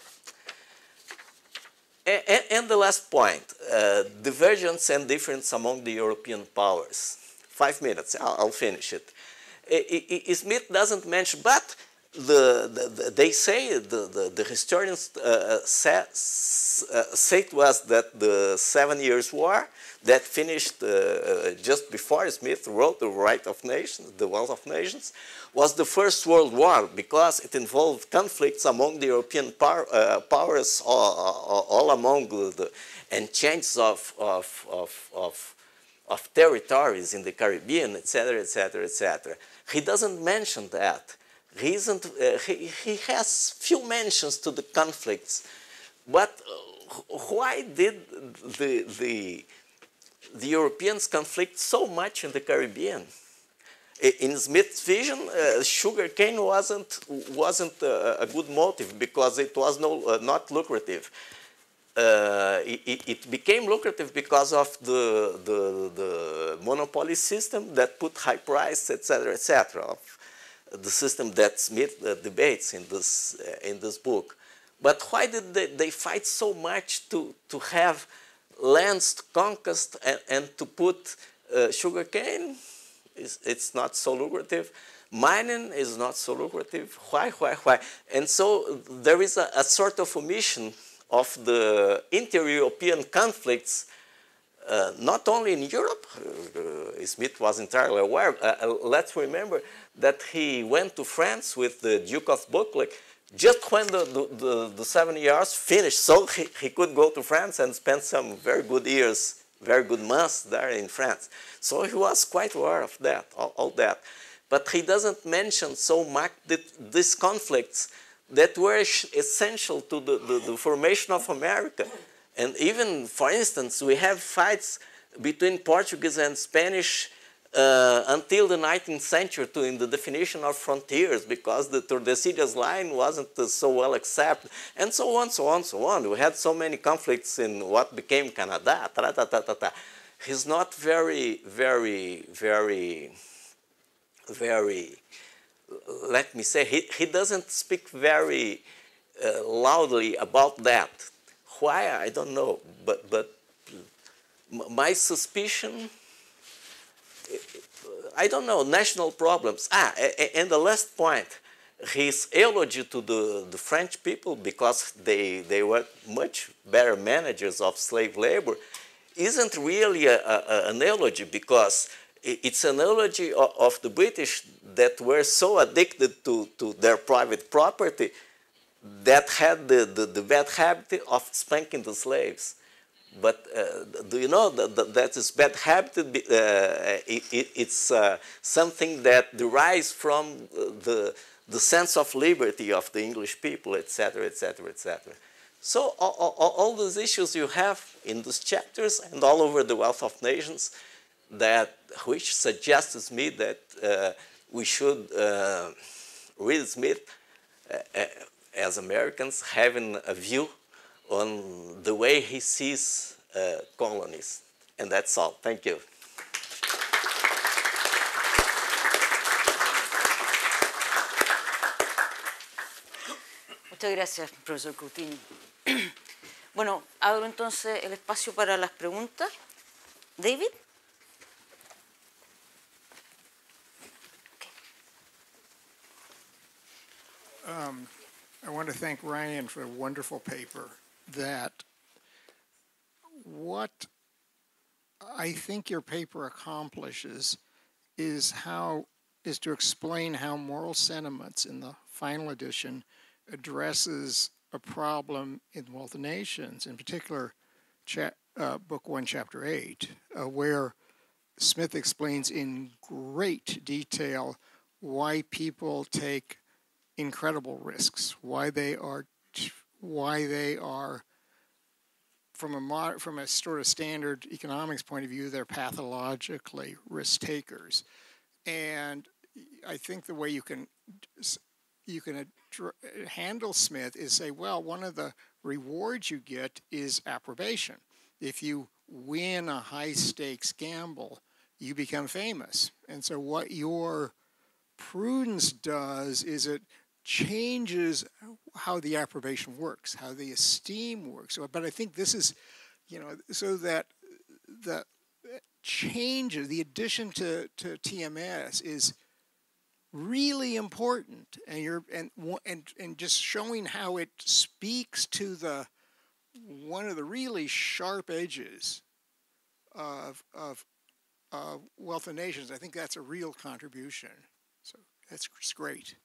C: And, and the last point, uh, divergence and difference among the European powers. Five minutes, I'll, I'll finish it. It, it. Smith doesn't mention, but the, the, the, they say, the, the, the historians uh, say, uh, say to us that the Seven Years' War that finished uh, just before Smith wrote The Right of Nations, The Wealth of Nations, was the First World War because it involved conflicts among the European power, uh, powers all, all, all among the, and changes of, of, of, of, of territories in the Caribbean, et cetera, et cetera, et cetera. He doesn't mention that. He, isn't, uh, he, he has few mentions to the conflicts, but why did the, the, the Europeans conflict so much in the Caribbean? In Smith's vision, uh, sugar cane wasn't, wasn't uh, a good motive because it was no, uh, not lucrative. Uh, it, it became lucrative because of the, the, the monopoly system that put high price, et cetera, et cetera. The system that Smith uh, debates in this, uh, in this book. But why did they, they fight so much to, to have lands conquest and, and to put uh, sugar cane? It's, it's not so lucrative. Mining is not so lucrative. Why, why, why? And so there is a, a sort of omission of the inter-European conflicts, uh, not only in Europe. Uh, Smith was entirely aware. Uh, let's remember that he went to France with the Duke of Buccleuch just when the, the, the, the seven years finished. So he, he could go to France and spend some very good years very good months there in France. So he was quite aware of that, all, all that. But he doesn't mention so much that these conflicts that were essential to the, the, the formation of America. And even, for instance, we have fights between Portuguese and Spanish uh, until the nineteenth century to, in the definition of frontiers, because the Tordesillas line wasn't uh, so well accepted, and so on, so on, so on. We had so many conflicts in what became Canada. Ta, ta, ta, ta, ta. He's not very, very, very, very, let me say, he, he doesn't speak very uh, loudly about that. Why, I don't know, but, but my suspicion, I don't know, national problems. Ah, and the last point, his eulogy to the, the French people, because they, they were much better managers of slave labor, isn't really a, a, an eulogy, because it's an eulogy of, of the British that were so addicted to, to their private property that had the, the, the bad habit of spanking the slaves. But uh, do you know that, that, that this bad habit, uh, it, it, it's uh, something that derives from the, the sense of liberty of the English people, et cetera, et cetera, et cetera. So all, all, all those issues you have in these chapters and all over the Wealth of Nations, that which suggests me that uh, we should uh, read Smith uh, as Americans, having a view on the way he sees uh, colonies. And that's all. Thank you.
A: Muchas gracias, profesor Coutinho. Bueno, abro entonces el espacio para las preguntas. David.
D: Um, I want to thank Ryan for a wonderful paper. That what I think your paper accomplishes is how is to explain how Moral Sentiments in the final edition addresses a problem in Wealth of Nations, in particular, cha uh, Book One, Chapter Eight, uh, where Smith explains in great detail why people take incredible risks, why they are, why they are, from a mod, from a sort of standard economics point of view, they're pathologically risk takers, and I think the way you can you can handle Smith is say, well, one of the rewards you get is approbation. If you win a high stakes gamble, you become famous, and so what your prudence does is it changes how the approbation works, how the esteem works. So, but I think this is, you know, so that the changes, the addition to, to T M S is really important, and you're and and and just showing how it speaks to the one of the really sharp edges of of uh, Wealth of Nations. I think that's a real contribution. So that's great.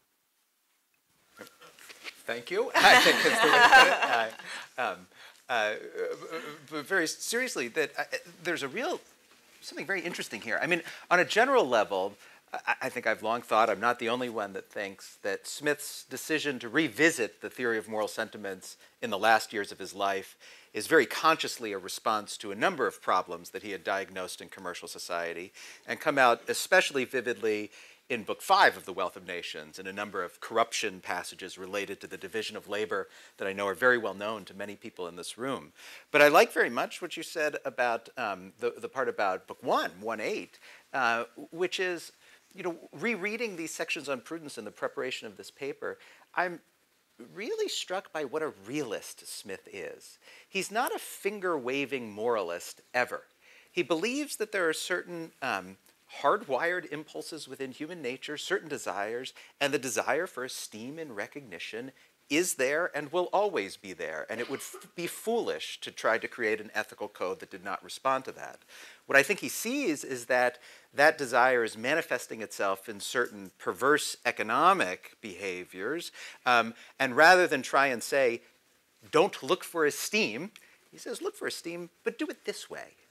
B: Thank you. I think that's the way to put it. Uh, um, uh, but very seriously, that uh, there's a real, something very interesting here. I mean, on a general level, I, I think I've long thought, I'm not the only one that thinks that Smith's decision to revisit the theory of moral sentiments in the last years of his life is very consciously a response to a number of problems that he had diagnosed in commercial society, and come out especially vividly in Book Five of The Wealth of Nations, in a number of corruption passages related to the division of labor that I know are very well known to many people in this room. But I like very much what you said about um, the, the part about Book One, one eight, uh, which is, you know, rereading these sections on prudence in the preparation of this paper, I'm really struck by what a realist Smith is. He's not a finger-waving moralist ever. He believes that there are certain um, hardwired impulses within human nature, certain desires, and the desire for esteem and recognition is there and will always be there, and it would f be foolish to try to create an ethical code that did not respond to that. What I think he sees is that that desire is manifesting itself in certain perverse economic behaviors, um, and rather than try and say, don't look for esteem, he says, look for esteem, but do it this way.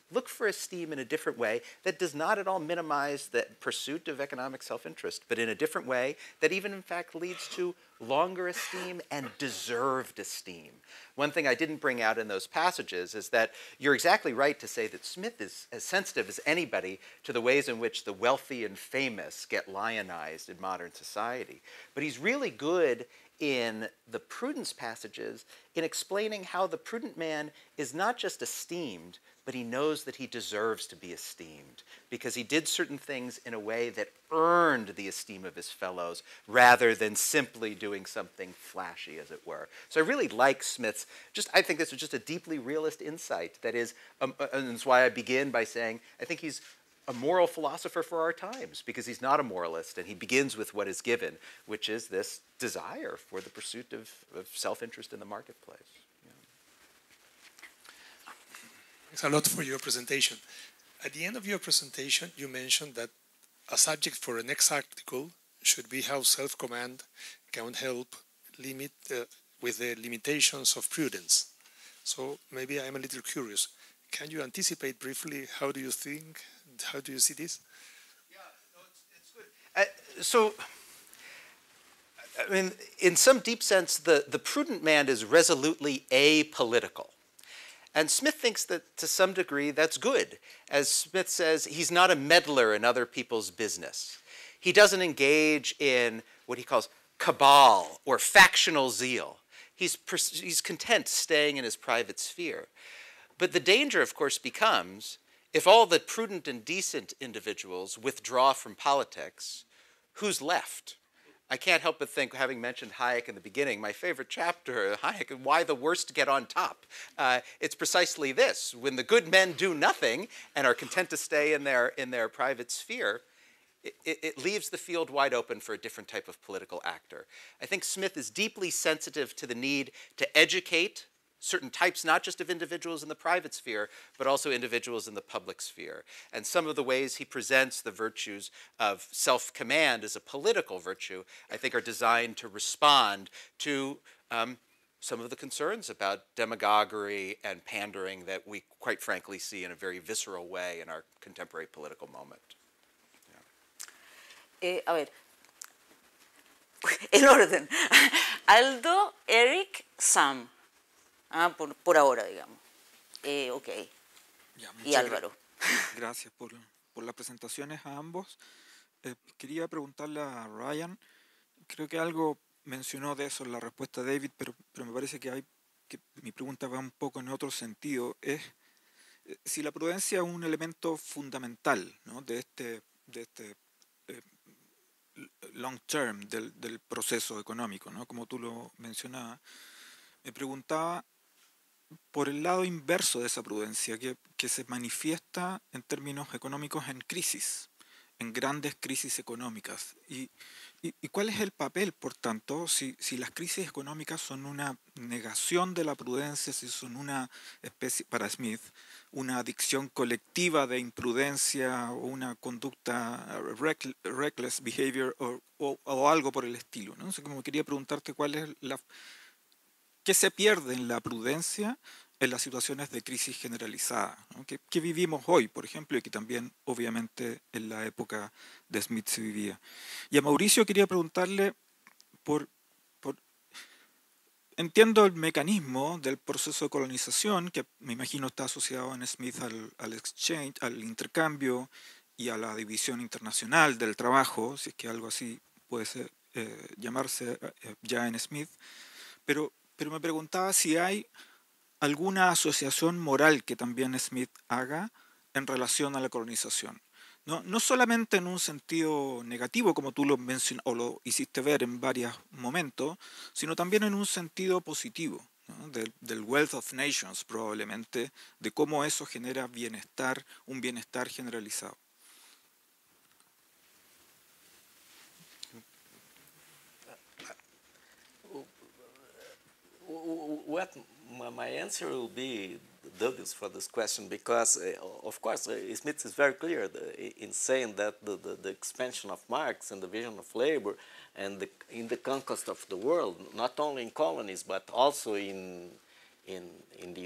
B: look for esteem in a different way that does not at all minimize the pursuit of economic self-interest, but in a different way that even in fact leads to longer esteem and deserved esteem. One thing I didn't bring out in those passages is that you're exactly right to say that Smith is as sensitive as anybody to the ways in which the wealthy and famous get lionized in modern society. But he's really good in the prudence passages in explaining how the prudent man is not just esteemed, but he knows that he deserves to be esteemed because he did certain things in a way that earned the esteem of his fellows rather than simply doing something flashy, as it were. So I really like Smith's, just I think this is just a deeply realist insight that is, um, and that's why I begin by saying I think he's a moral philosopher for our times because he's not a moralist and he begins with what is given, which is this desire for the pursuit of, of self-interest in the marketplace. Yeah.
E: Thanks a lot for your presentation. At the end of your presentation, you mentioned that a subject for the next article should be how self-command can help limit uh, with the limitations of prudence. So maybe I'm a little curious. Can you anticipate briefly how do you think, how do you see this?
B: Yeah, no, it's, it's good. Uh, so, I mean, in some deep sense, the, the prudent man is resolutely apolitical. And Smith thinks that to some degree that's good. As Smith says, he's not a meddler in other people's business. He doesn't engage in what he calls cabal or factional zeal. He's, he's content staying in his private sphere. But the danger, of course, becomes if all the prudent and decent individuals withdraw from politics, who's left? I can't help but think, having mentioned Hayek in the beginning, my favorite chapter, Hayek, Why the Worst Get on Top. Uh, it's precisely this. When the good men do nothing and are content to stay in their, in their private sphere, it, it leaves the field wide open for a different type of political actor. I think Smith is deeply sensitive to the need to educate certain types, not just of individuals in the private sphere, but also individuals in the public sphere. And some of the ways he presents the virtues of self-command as a political virtue, I think are designed to respond to um, some of the concerns about demagoguery and pandering that we quite frankly see in a very visceral way in our contemporary political moment.
A: Yeah. Eh, a ver, en orden. Aldo, Eric, Sam. Ah, por, por ahora, digamos. Eh, ok.
F: Ya,
A: y Álvaro.
F: Gracias por, por las presentaciones a ambos. Eh, quería preguntarle a Ryan, creo que algo mencionó de eso en la respuesta de David, pero, pero me parece que, hay, que mi pregunta va un poco en otro sentido. Es eh, si la prudencia es un elemento fundamental, ¿no?, de este, de este eh, long term del, del proceso económico, ¿no?, como tú lo mencionabas. Me preguntaba por el lado inverso de esa prudencia, que, que se manifiesta en términos económicos en crisis, en grandes crisis económicas. Y, y, y cuál es el papel, por tanto, si, si las crisis económicas son una negación de la prudencia, si son una especie, para Smith, una adicción colectiva de imprudencia o una conducta reckless behavior o, o, o algo por el estilo, ¿no? O sea, como quería preguntarte cuál es la... ¿Qué se pierde en la prudencia en las situaciones de crisis generalizada, ¿no?, que, que vivimos hoy, por ejemplo, y que también, obviamente, en la época de Smith se vivía? Y a Mauricio quería preguntarle por... por entiendo el mecanismo del proceso de colonización, que me imagino está asociado en Smith al, al exchange, al intercambio y a la división internacional del trabajo, si es que algo así puede ser, eh, llamarse eh, ya en Smith, pero... Pero me preguntaba si hay alguna asociación moral que también Smith haga en relación a la colonización. No, no solamente en un sentido negativo, como tú lo mencionaste o lo hiciste ver en varios momentos, sino también en un sentido positivo, ¿no?, del, del wealth of nations probablemente, de cómo eso genera bienestar, un bienestar generalizado.
C: What my answer will be, Douglas, for this question, because uh, of course uh, Smith is very clear in saying that the, the, the expansion of Marx and the vision of labor and the, in the conquest of the world, not only in colonies but also in in in the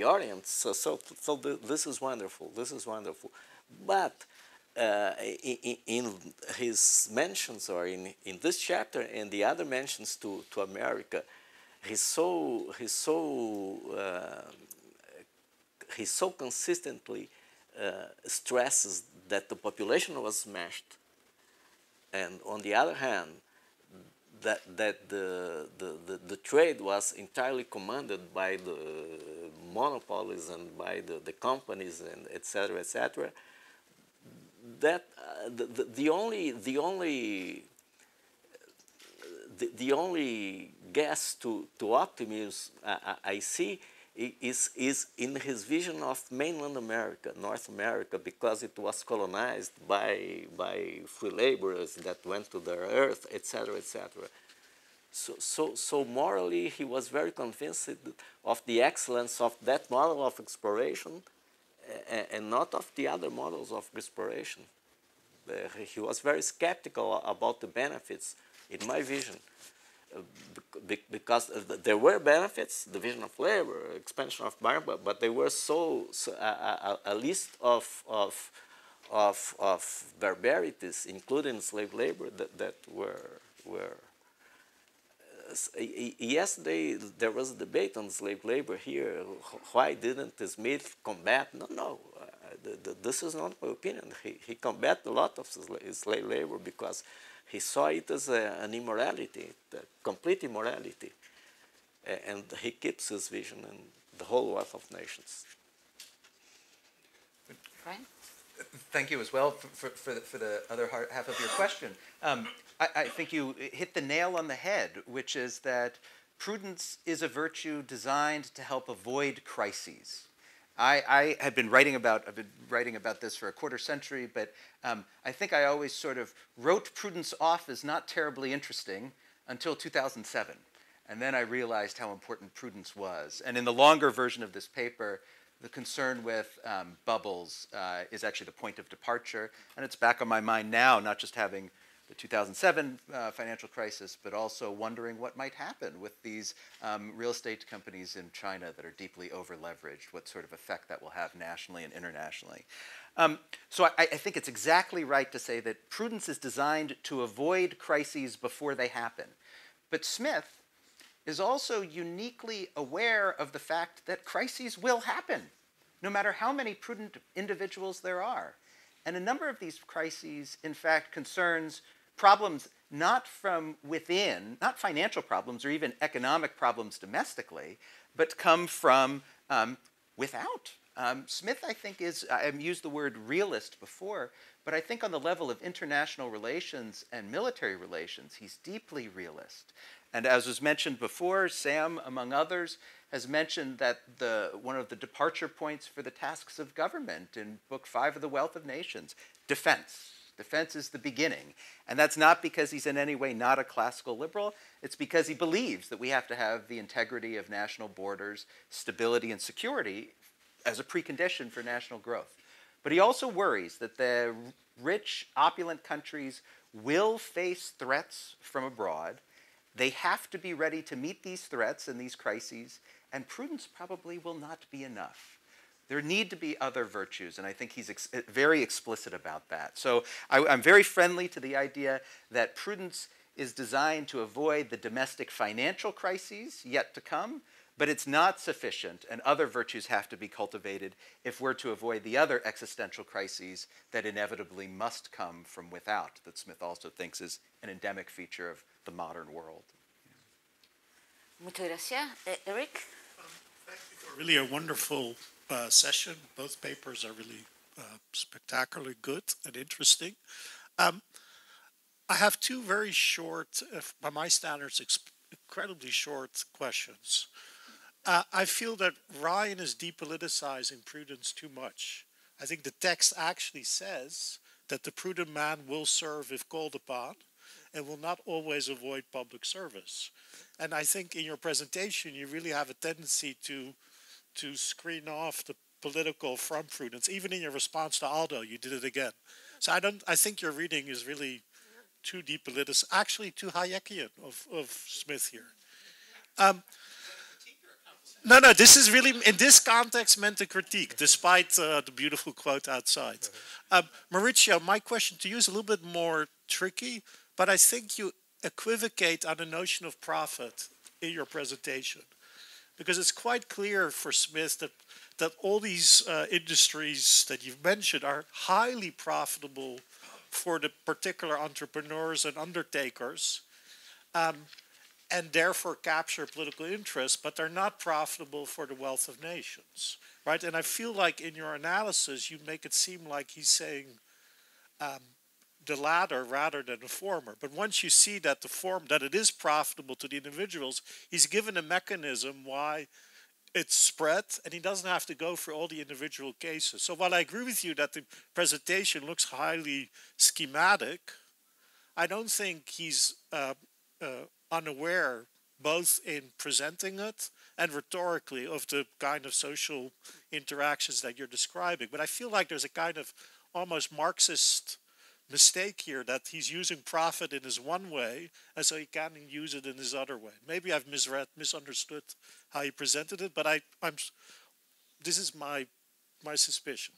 C: the audience. So, so, so th this is wonderful. This is wonderful. But uh, in, in his mentions, or in, in this chapter and the other mentions to, to America, he's so, he's so, uh, he so consistently uh, stresses that the population was smashed. And on the other hand, that, that the, the, the, the trade was entirely commanded by the monopolies and by the, the companies and et cetera, et cetera. That uh, the, the, the only, the only, the, the only guess to, to optimism I, I see is, is in his vision of mainland America, North America, because it was colonized by, by free laborers that went to the earth, et cetera, et cetera. So, so, so morally, he was very convinced of the excellence of that model of exploration and, and not of the other models of exploration. Uh, he was very skeptical about the benefits, in my vision. Because there were benefits, division of labor, expansion of market, but, but they were so, so a, a, a list of, of, of, of barbarities, including slave labor, that, that were, were uh, yesterday there was a debate on slave labor here. Why didn't Smith combat? No, no, uh, the, the, this is not my opinion. He, he combated a lot of slave labor because he saw it as a, an immorality, a complete immorality. And he keeps his vision in the whole wealth of nations.
A: Right?
B: Thank you as well for, for, for, the, for the other half of your question. Um, I, I think you hit the nail on the head, which is that prudence is a virtue designed to help avoid crises. I, I had been writing about, I've been writing about this for a quarter century, but um, I think I always sort of wrote prudence off as not terribly interesting until two thousand seven. And then I realized how important prudence was. And in the longer version of this paper, the concern with um, bubbles uh, is actually the point of departure. And it's back on my mind now, not just having the two thousand seven uh, financial crisis, but also wondering what might happen with these um, real estate companies in China that are deeply over-leveraged, what sort of effect that will have nationally and internationally. Um, so I, I think it's exactly right to say that prudence is designed to avoid crises before they happen. But Smith is also uniquely aware of the fact that crises will happen, no matter how many prudent individuals there are. And a number of these crises, in fact, concerns problems not from within, not financial problems or even economic problems domestically, but come from um, without. Um, Smith, I think, is, I've used the word realist before, but I think on the level of international relations and military relations, he's deeply realist. And as was mentioned before, Sam, among others, has mentioned that the, one of the departure points for the tasks of government in Book Five of The Wealth of Nations, defense. Defense is the beginning. And that's not because he's in any way not a classical liberal. It's because he believes that we have to have the integrity of national borders, stability and security as a precondition for national growth. But he also worries that the rich, opulent countries will face threats from abroad. They have to be ready to meet these threats and these crises, and prudence probably will not be enough. There need to be other virtues, and I think he's ex very explicit about that. So I, I'm very friendly to the idea that prudence is designed to avoid the domestic financial crises yet to come, but it's not sufficient, and other virtues have to be cultivated if we're to avoid the other existential crises that inevitably must come from without, that Smith also thinks is an endemic feature of the modern world.
A: Muchas gracias. Uh, Eric?
G: Um, thank you for really a wonderful uh, session. Both papers are really uh, spectacularly good and interesting. Um, I have two very short, uh, by my standards, incredibly short questions. Uh, I feel that Ryan is depoliticizing prudence too much. I think the text actually says that the prudent man will serve if called upon and will not always avoid public service. And I think in your presentation, you really have a tendency to, to screen off the political from prudence. Even in your response to Aldo, you did it again. So I don't. I think your reading is really too depoliticized, actually too Hayekian of, of Smith here. Um, No, no, this is really, in this context, meant a critique, despite uh, the beautiful quote outside. Um, Maurizio, my question to you is a little bit more tricky, but I think you equivocate on the notion of profit in your presentation. Because it's quite clear for Smith that, that all these uh, industries that you've mentioned are highly profitable for the particular entrepreneurs and undertakers. Um, and therefore capture political interest, but they're not profitable for the wealth of nations, right? And I feel like in your analysis, you make it seem like he's saying um, the latter rather than the former. But once you see that the form, that it is profitable to the individuals, he's given a mechanism why it's spread, and he doesn't have to go through all the individual cases. So while I agree with you that the presentation looks highly schematic, I don't think he's uh, uh, unaware, both in presenting it and rhetorically, of the kind of social interactions that you're describing. But I feel like there's a kind of almost Marxist mistake here, that he's using profit in his one way, and so he can't use it in his other way. Maybe I've misread, misunderstood how he presented it, but I, I'm, this is my, my suspicion.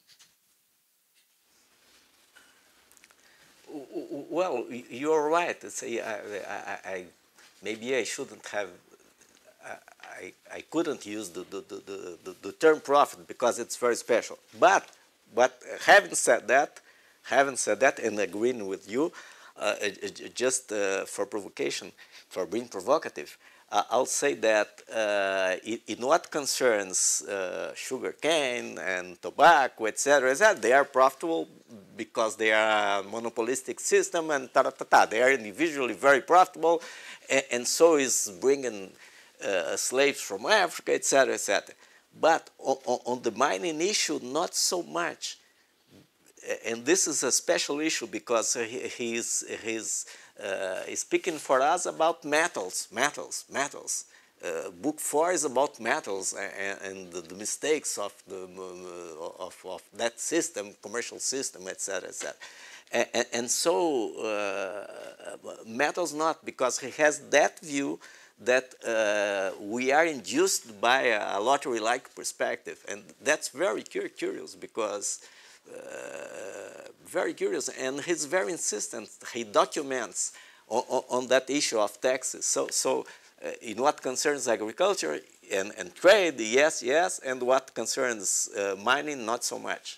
C: Well, you're right. It's a, I, I, I, maybe I shouldn't have, I, I couldn't use the, the, the, the, the term profit because it's very special. But, but having said that, having said that and agreeing with you, uh, just uh, for provocation, for being provocative, uh, I'll say that uh, in, in what concerns uh, sugar cane and tobacco, et cetera, et cetera, they are profitable because they are a monopolistic system and ta-ta-ta-ta. They are individually very profitable, and, and so is bringing uh, slaves from Africa, et cetera, et cetera. But on, on the mining issue, not so much. And this is a special issue because he, he's, he's uh, speaking for us about metals, metals, metals. Uh, book four is about metals and, and the, the mistakes of, the, uh, of, of that system, commercial system, et cetera, et cetera. And, and so uh, metals not, because he has that view that uh, we are induced by a lottery-like perspective. And that's very curious because Uh, very curious, and he's very insistent. He documents on, on, on that issue of taxes. So, so uh, in what concerns agriculture and, and trade, yes, yes, and what concerns uh, mining, not so much.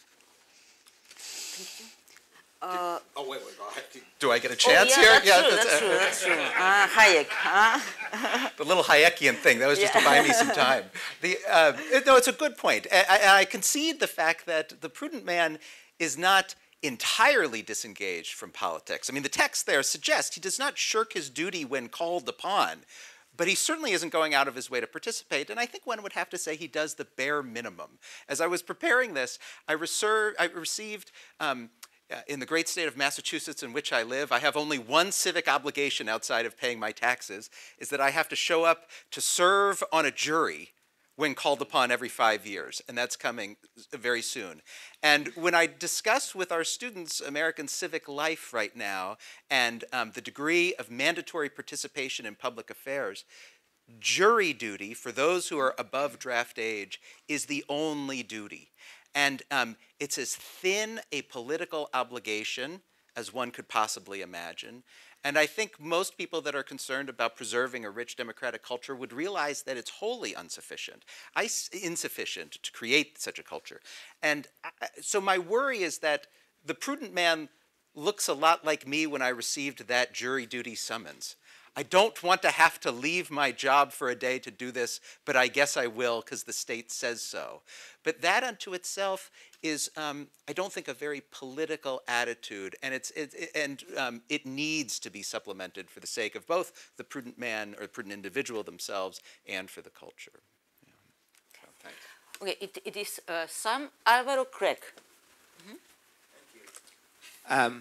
B: Uh, oh, wait, wait. Do I get a chance
A: oh, yeah,
B: here?
A: That's yeah, true, that's true, that's true. Uh, Hayek, huh?
B: The little Hayekian thing, that was just yeah. to buy me some time. The, uh, no, it's a good point. I, I concede the fact that the prudent man is not entirely disengaged from politics. I mean, the text there suggests he does not shirk his duty when called upon, but he certainly isn't going out of his way to participate, and I think one would have to say he does the bare minimum. As I was preparing this, I, I received... Um, Uh, in the great state of Massachusetts in which I live, I have only one civic obligation outside of paying my taxes, is that I have to show up to serve on a jury when called upon every five years, and that's coming very soon. And when I discuss with our students American civic life right now and um, the degree of mandatory participation in public affairs, jury duty for those who are above draft age is the only duty. And um, it's as thin a political obligation as one could possibly imagine. And I think most people that are concerned about preserving a rich democratic culture would realize that it's wholly insufficient, I, insufficient to create such a culture. And I, so my worry is that the prudent man looks a lot like me when I received that jury duty summons. I don't want to have to leave my job for a day to do this, but I guess I will because the state says so. But that unto itself is, um, I don't think, a very political attitude, and it's it, it, and um, it needs to be supplemented for the sake of both the prudent man or the prudent individual themselves and for the culture. Yeah. So, thanks.
A: Okay, it, it is uh, Sam Alvaro Craig. Mm-hmm.
H: Thank you. Um,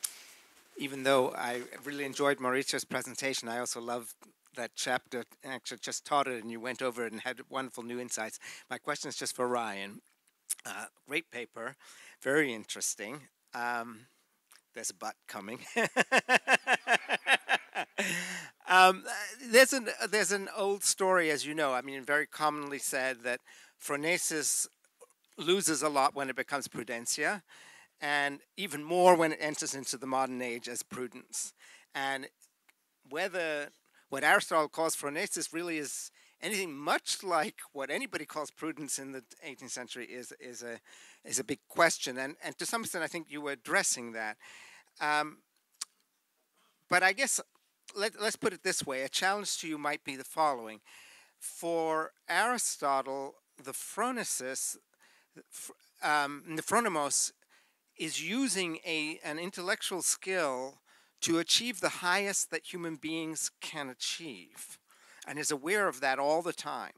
H: Even though I really enjoyed Maurizio's presentation, I also loved that chapter. Actually, just taught it, and you went over it and had wonderful new insights. My question is just for Ryan. Uh, great paper, very interesting. Um, there's a but coming. Um, there's an there's an old story, as you know. I mean, very commonly said that phronesis loses a lot when it becomes prudentia, and even more when it enters into the modern age as prudence. And whether what Aristotle calls phronesis really is anything much like what anybody calls prudence in the eighteenth century is is a is a big question. And and to some extent, I think you were addressing that. Um, but I guess. Let, let's put it this way. A challenge to you might be the following. For Aristotle, the phronesis, um, the phronimos, is using a, an intellectual skill to achieve the highest that human beings can achieve, and is aware of that all the time.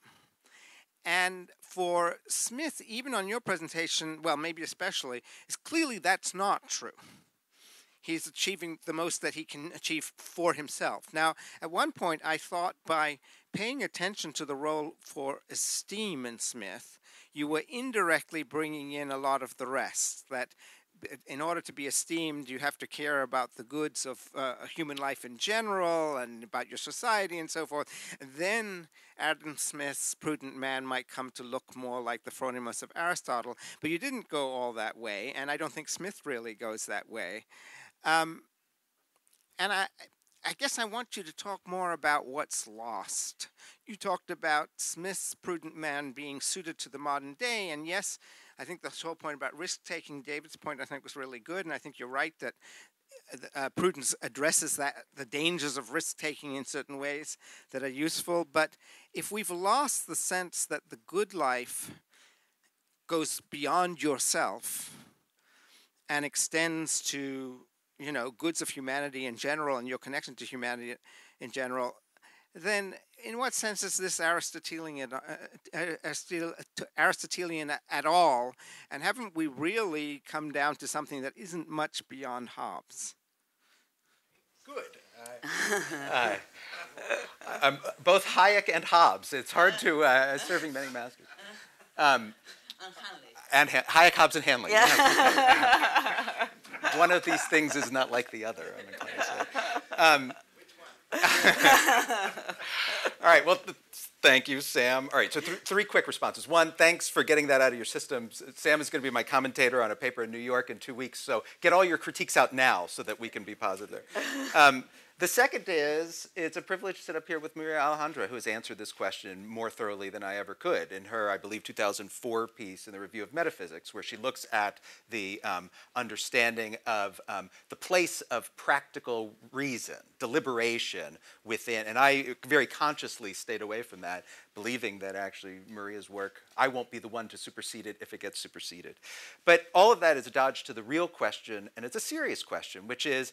H: And for Smith, even on your presentation, well, maybe especially, is clearly that's not true. He's achieving the most that he can achieve for himself. Now, at one point, I thought by paying attention to the role for esteem in Smith, you were indirectly bringing in a lot of the rest, that in order to be esteemed, you have to care about the goods of uh, human life in general and about your society and so forth. And then Adam Smith's prudent man might come to look more like the Phronimos of Aristotle. But you didn't go all that way, and I don't think Smith really goes that way. Um, and I, I guess I want you to talk more about what's lost. You talked about Smith's prudent man being suited to the modern day, and yes, I think the whole point about risk-taking, David's point, I think was really good, and I think you're right that uh, prudence addresses that, the dangers of risk-taking in certain ways that are useful. But if we've lost the sense that the good life goes beyond yourself and extends to, you know, goods of humanity in general and your connection to humanity in general, then in what sense is this Aristotelian, uh, Aristotelian at all? And haven't we really come down to something that isn't much beyond Hobbes?
B: Good. Uh, uh, um, both Hayek and Hobbes. It's hard to uh, serving many masters. Um, and ha Hayek, Hobbes, and Hanley. Yeah. One of these things is not like the other, I'm inclined to say. Um, all right, well, th thank you, Sam. All right, so th three quick responses. One, thanks for getting that out of your system. Sam is going to be my commentator on a paper in New York in two weeks, so get all your critiques out now so that we can be positive. Um, The second is, it's a privilege to sit up here with Maria Alejandra, who has answered this question more thoroughly than I ever could in her, I believe, two thousand four piece in the Review of Metaphysics, where she looks at the um, understanding of um, the place of practical reason, deliberation within, and I very consciously stayed away from that, believing that actually Maria's work, I won't be the one to supersede it if it gets superseded. But all of that is a dodge to the real question, and it's a serious question, which is,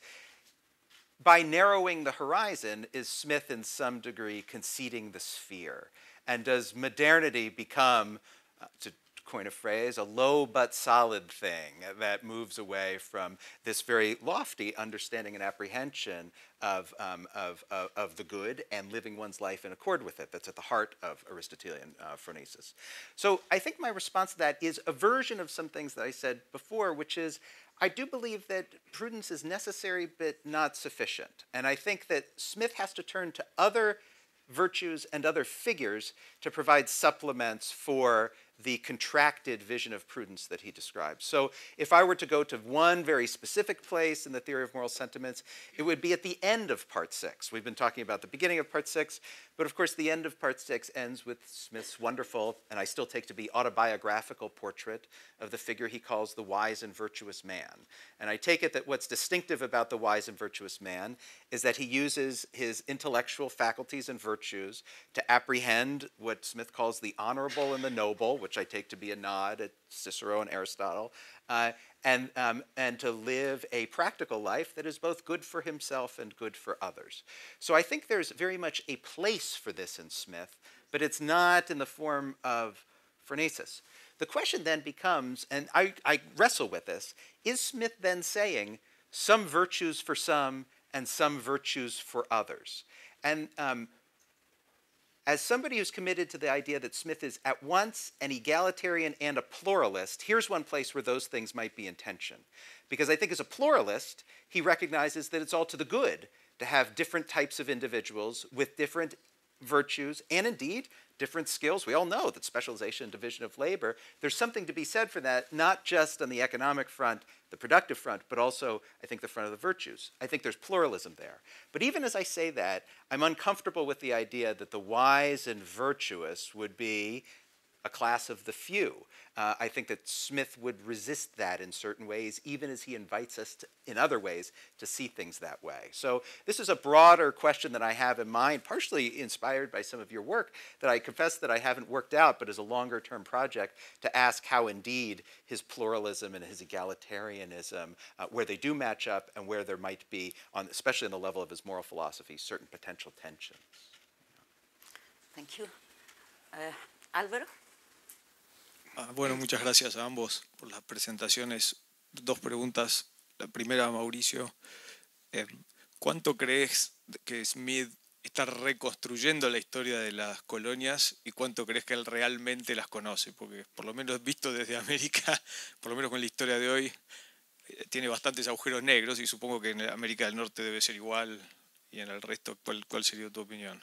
B: by narrowing the horizon, is Smith in some degree conceding the sphere? And does modernity become, uh, to coin a phrase, a low but solid thing that moves away from this very lofty understanding and apprehension of, um, of, of, of the good and living one's life in accord with it? That's at the heart of Aristotelian uh, phronesis. So I think my response to that is a version of some things that I said before, which is, I do believe that prudence is necessary but not sufficient. And I think that Smith has to turn to other virtues and other figures to provide supplements for the contracted vision of prudence that he describes. So if I were to go to one very specific place in the theory of moral sentiments, it would be at the end of part six. We've been talking about the beginning of part six, but of course the end of part six ends with Smith's wonderful, and I still take to be autobiographical portrait of the figure he calls the wise and virtuous man. And I take it that what's distinctive about the wise and virtuous man is that he uses his intellectual faculties and virtues to apprehend what Smith calls the honorable and the noble, which I take to be a nod at Cicero and Aristotle, uh, and, um, and to live a practical life that is both good for himself and good for others. So I think there's very much a place for this in Smith, but it's not in the form of phronesis. The question then becomes, and I, I wrestle with this, is Smith then saying some virtues for some and some virtues for others? And um, as somebody who's committed to the idea that Smith is at once an egalitarian and a pluralist, here's one place where those things might be in tension. Because I think as a pluralist, he recognizes that it's all to the good to have different types of individuals with different virtues and indeed different skills. We all know that specialization and division of labor, there's something to be said for that, not just on the economic front, the productive front, but also, I think, the front of the virtues. I think there's pluralism there. But even as I say that, I'm uncomfortable with the idea that the wise and virtuous would be a class of the few. Uh, I think that Smith would resist that in certain ways, even as he invites us to, in other ways, to see things that way. So this is a broader question that I have in mind, partially inspired by some of your work that I confess that I haven't worked out, but as a longer-term project to ask how indeed his pluralism and his egalitarianism, uh, where they do match up and where there might be, on, especially on the level of his moral philosophy, certain potential tensions.
A: Thank you. Uh, Álvaro?
F: Ah, bueno, muchas gracias a ambos por las presentaciones. Dos preguntas. La primera, Mauricio, eh, ¿cuánto crees que Smith está reconstruyendo la historia de las colonias y cuánto crees que él realmente las conoce? Porque por lo menos visto desde América, por lo menos con la historia de hoy, eh, tiene bastantes agujeros negros y supongo que en América del Norte debe ser igual y en el resto, ¿cuál, cuál sería tu opinión?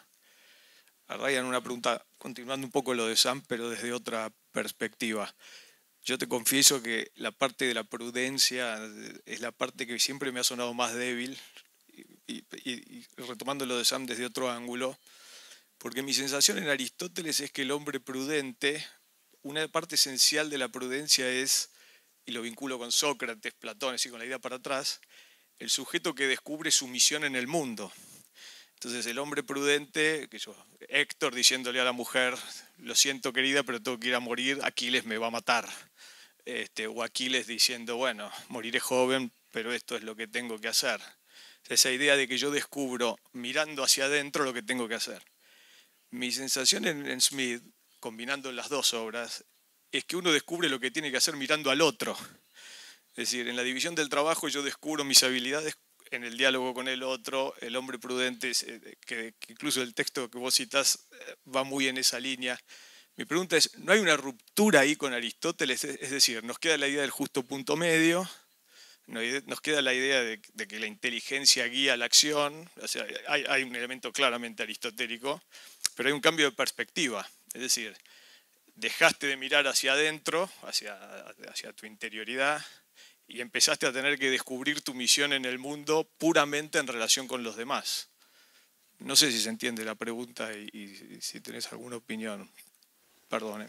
F: A Ryan, una pregunta, continuando un poco lo de Sam, pero desde otra perspectiva. Yo te confieso que la parte de la prudencia es la parte que siempre me ha sonado más débil, y, y, y retomando lo de Sam desde otro ángulo, porque mi sensación en Aristóteles es que el hombre prudente, una parte esencial de la prudencia es, y lo vinculo con Sócrates, Platón, y con la idea para atrás, el sujeto que descubre su misión en el mundo. Entonces el hombre prudente, que yo, Héctor diciéndole a la mujer, lo siento querida, pero tengo que ir a morir, Aquiles me va a matar. Este, o Aquiles diciendo, bueno, moriré joven, pero esto es lo que tengo que hacer. Esa idea de que yo descubro, mirando hacia adentro, lo que tengo que hacer. Mi sensación en, en Smith, combinando las dos obras, es que uno descubre lo que tiene que hacer mirando al otro. Es decir, en la división del trabajo yo descubro mis habilidades en el diálogo con el otro, el hombre prudente, que, que incluso el texto que vos citás va muy en esa línea. Mi pregunta es, ¿no hay una ruptura ahí con Aristóteles? Es decir, nos queda la idea del justo punto medio, nos queda la idea de, de que la inteligencia guía la acción, o sea, hay, hay un elemento claramente aristotélico, pero hay un cambio de perspectiva, es decir, dejaste de mirar hacia adentro, hacia, hacia tu interioridad, y empezaste a tener que descubrir tu misión en el mundo puramente en relación con los demás. No sé si se entiende la pregunta y, y si tenés alguna opinión. Perdone.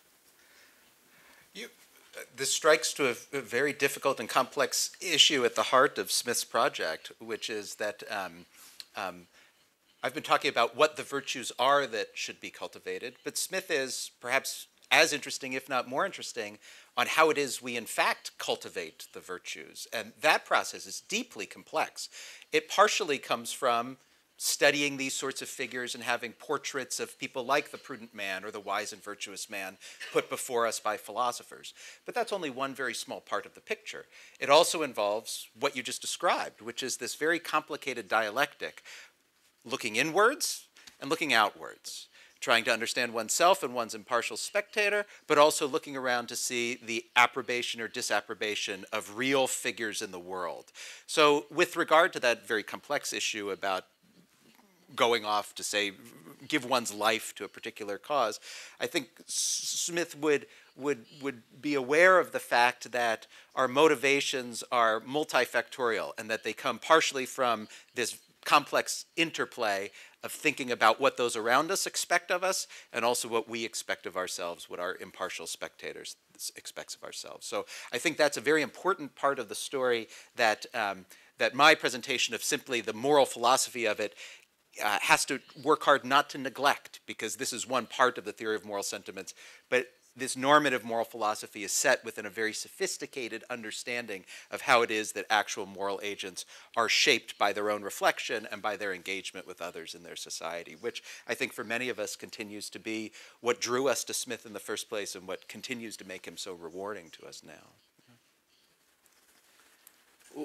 B: You, uh, this strikes to a, a very difficult and complex issue at the heart of Smith's project, which is that um, um, I've been talking about what the virtues are that should be cultivated, but Smith is perhaps as interesting, if not more interesting, on how it is we in fact cultivate the virtues. And that process is deeply complex. It partially comes from studying these sorts of figures and having portraits of people like the prudent man or the wise and virtuous man put before us by philosophers. But that's only one very small part of the picture. It also involves what you just described, which is this very complicated dialectic, looking inwards and looking outwards, trying to understand oneself and one's impartial spectator, but also looking around to see the approbation or disapprobation of real figures in the world. So with regard to that very complex issue about going off to say, give one's life to a particular cause, I think Smith would, would, would be aware of the fact that our motivations are multifactorial and that they come partially from this complex interplay of thinking about what those around us expect of us and also what we expect of ourselves, what our impartial spectators expects of ourselves. So I think that's a very important part of the story that, um, that my presentation of simply the moral philosophy of it uh, has to work hard not to neglect, because this is one part of the theory of moral sentiments, but this normative moral philosophy is set within a very sophisticated understanding of how it is that actual moral agents are shaped by their own reflection and by their engagement with others in their society, which I think for many of us continues to be what drew us to Smith in the first place and what continues to make him so rewarding to us now.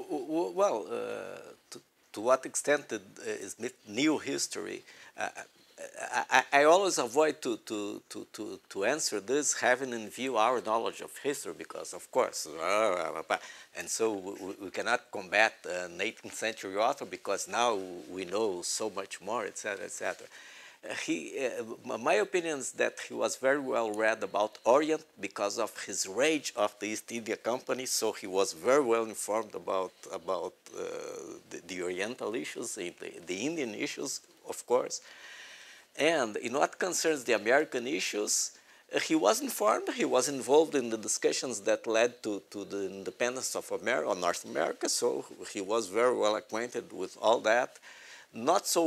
C: Well, uh, to, to what extent did uh, Smith knew history? Uh, I, I always avoid to, to, to, to, to answer this having in view our knowledge of history because, of course, and so we, we cannot combat an eighteenth century author because now we know so much more, et cetera, et cetera. He, uh, my opinion is that he was very well read about Orient because of his rage of the East India Company, so he was very well informed about, about uh, the, the Oriental issues, the, the Indian issues, of course. And in what concerns the American issues, uh, he was informed, he was involved in the discussions that led to, to the independence of America, or North America, so he was very well acquainted with all that. Not so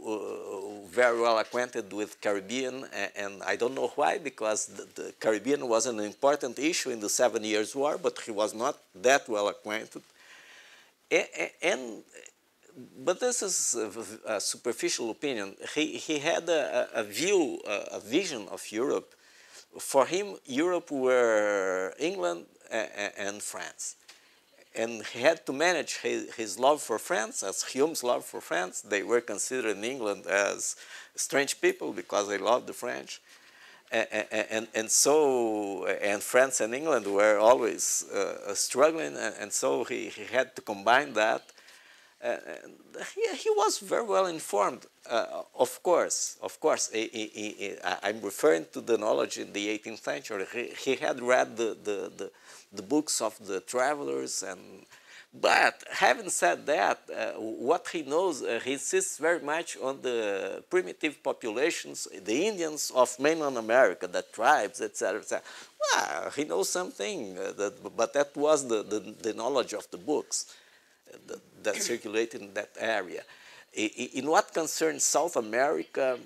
C: uh, very well acquainted with Caribbean, and, and I don't know why, because the, the Caribbean was an important issue in the Seven Years' War, but he was not that well acquainted. And, and but this is a, a superficial opinion. He, he had a, a view, a, a vision of Europe. For him, Europe were England and, and France. And he had to manage his, his love for France, as Hume's love for France. They were considered in England as strange people because they loved the French. And, and, and so, and France and England were always uh, struggling, and, and so he, he had to combine that. Uh, he, he was very well informed, uh, of course, of course. He, he, he, I'm referring to the knowledge in the eighteenth century. He, he had read the, the, the, the books of the travelers, and, but having said that, uh, what he knows, uh, he insists very much on the primitive populations, the Indians of mainland America, the tribes, et cetera, et cetera. Well, he knows something, uh, that, but that was the, the, the knowledge of the books that, that circulated in that area. In what concerns South America,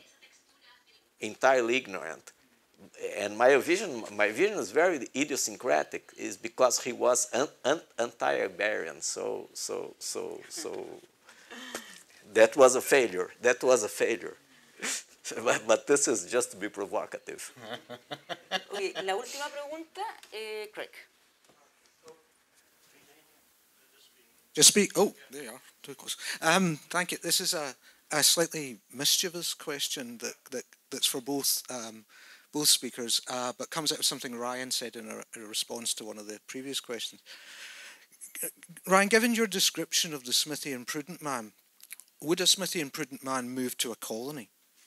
C: entirely ignorant. And my vision, my vision is very idiosyncratic, is because he was an, an, anti-Iberian. So, so, so, so that was a failure. That was a failure. but, but this is just to be provocative.
A: Okay, la última pregunta, eh, Craig.
I: Just speak. Oh, there you are. Too close. Um, thank you. This is a, a slightly mischievous question that, that that's for both um, both speakers, uh, but comes out of something Ryan said in a, a response to one of the previous questions. Ryan, given your description of the Smithian prudent man, would a Smithian prudent man move to a colony?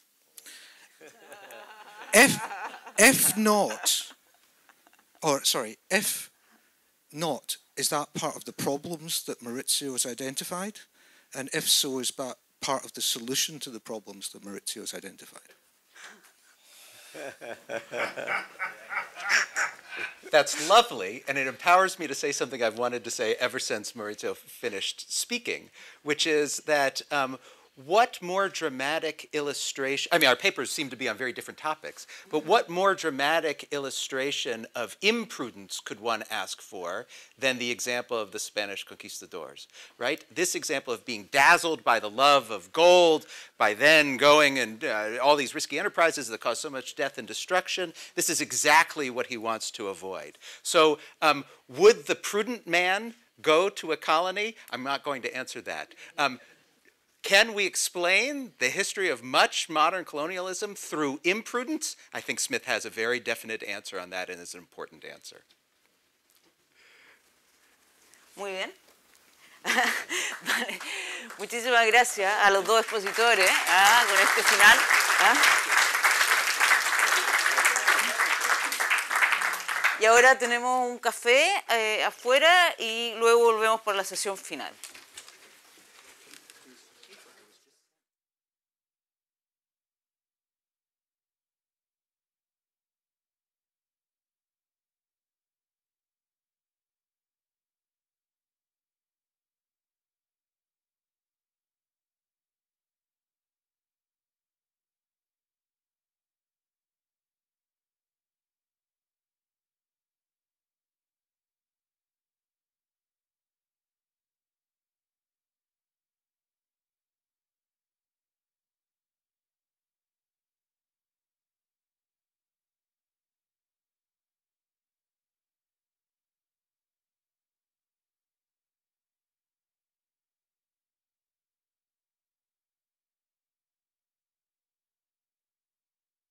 I: if if not, or sorry, if not, is that part of the problems that Maurizio has identified? And if so, is that part of the solution to the problems that Maurizio has identified?
B: That's lovely, and it empowers me to say something I've wanted to say ever since Maurizio finished speaking, which is that um, what more dramatic illustration, I mean, our papers seem to be on very different topics, but what more dramatic illustration of imprudence could one ask for than the example of the Spanish conquistadors, right? This example of being dazzled by the love of gold, by then going and uh, all these risky enterprises that cause so much death and destruction, this is exactly what he wants to avoid. So um, would the prudent man go to a colony? I'm not going to answer that. Um, Can we explain the history of much modern colonialism through imprudence? I think Smith has a very definite answer on that, and it's an important answer.
A: Muy bien. Vale. Muchísimas gracias a los dos expositores ¿ah? Con este final. ¿ah? Y ahora tenemos un café eh, afuera y luego volvemos por la sesión final.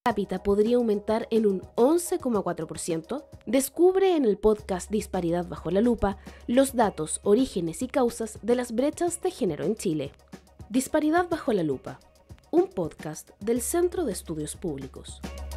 J: cápita podría aumentar en un once coma cuatro por ciento, descubre en el podcast Disparidad bajo la lupa los datos, orígenes y causas de las brechas de género en Chile. Disparidad bajo la lupa, un podcast del Centro de Estudios Públicos.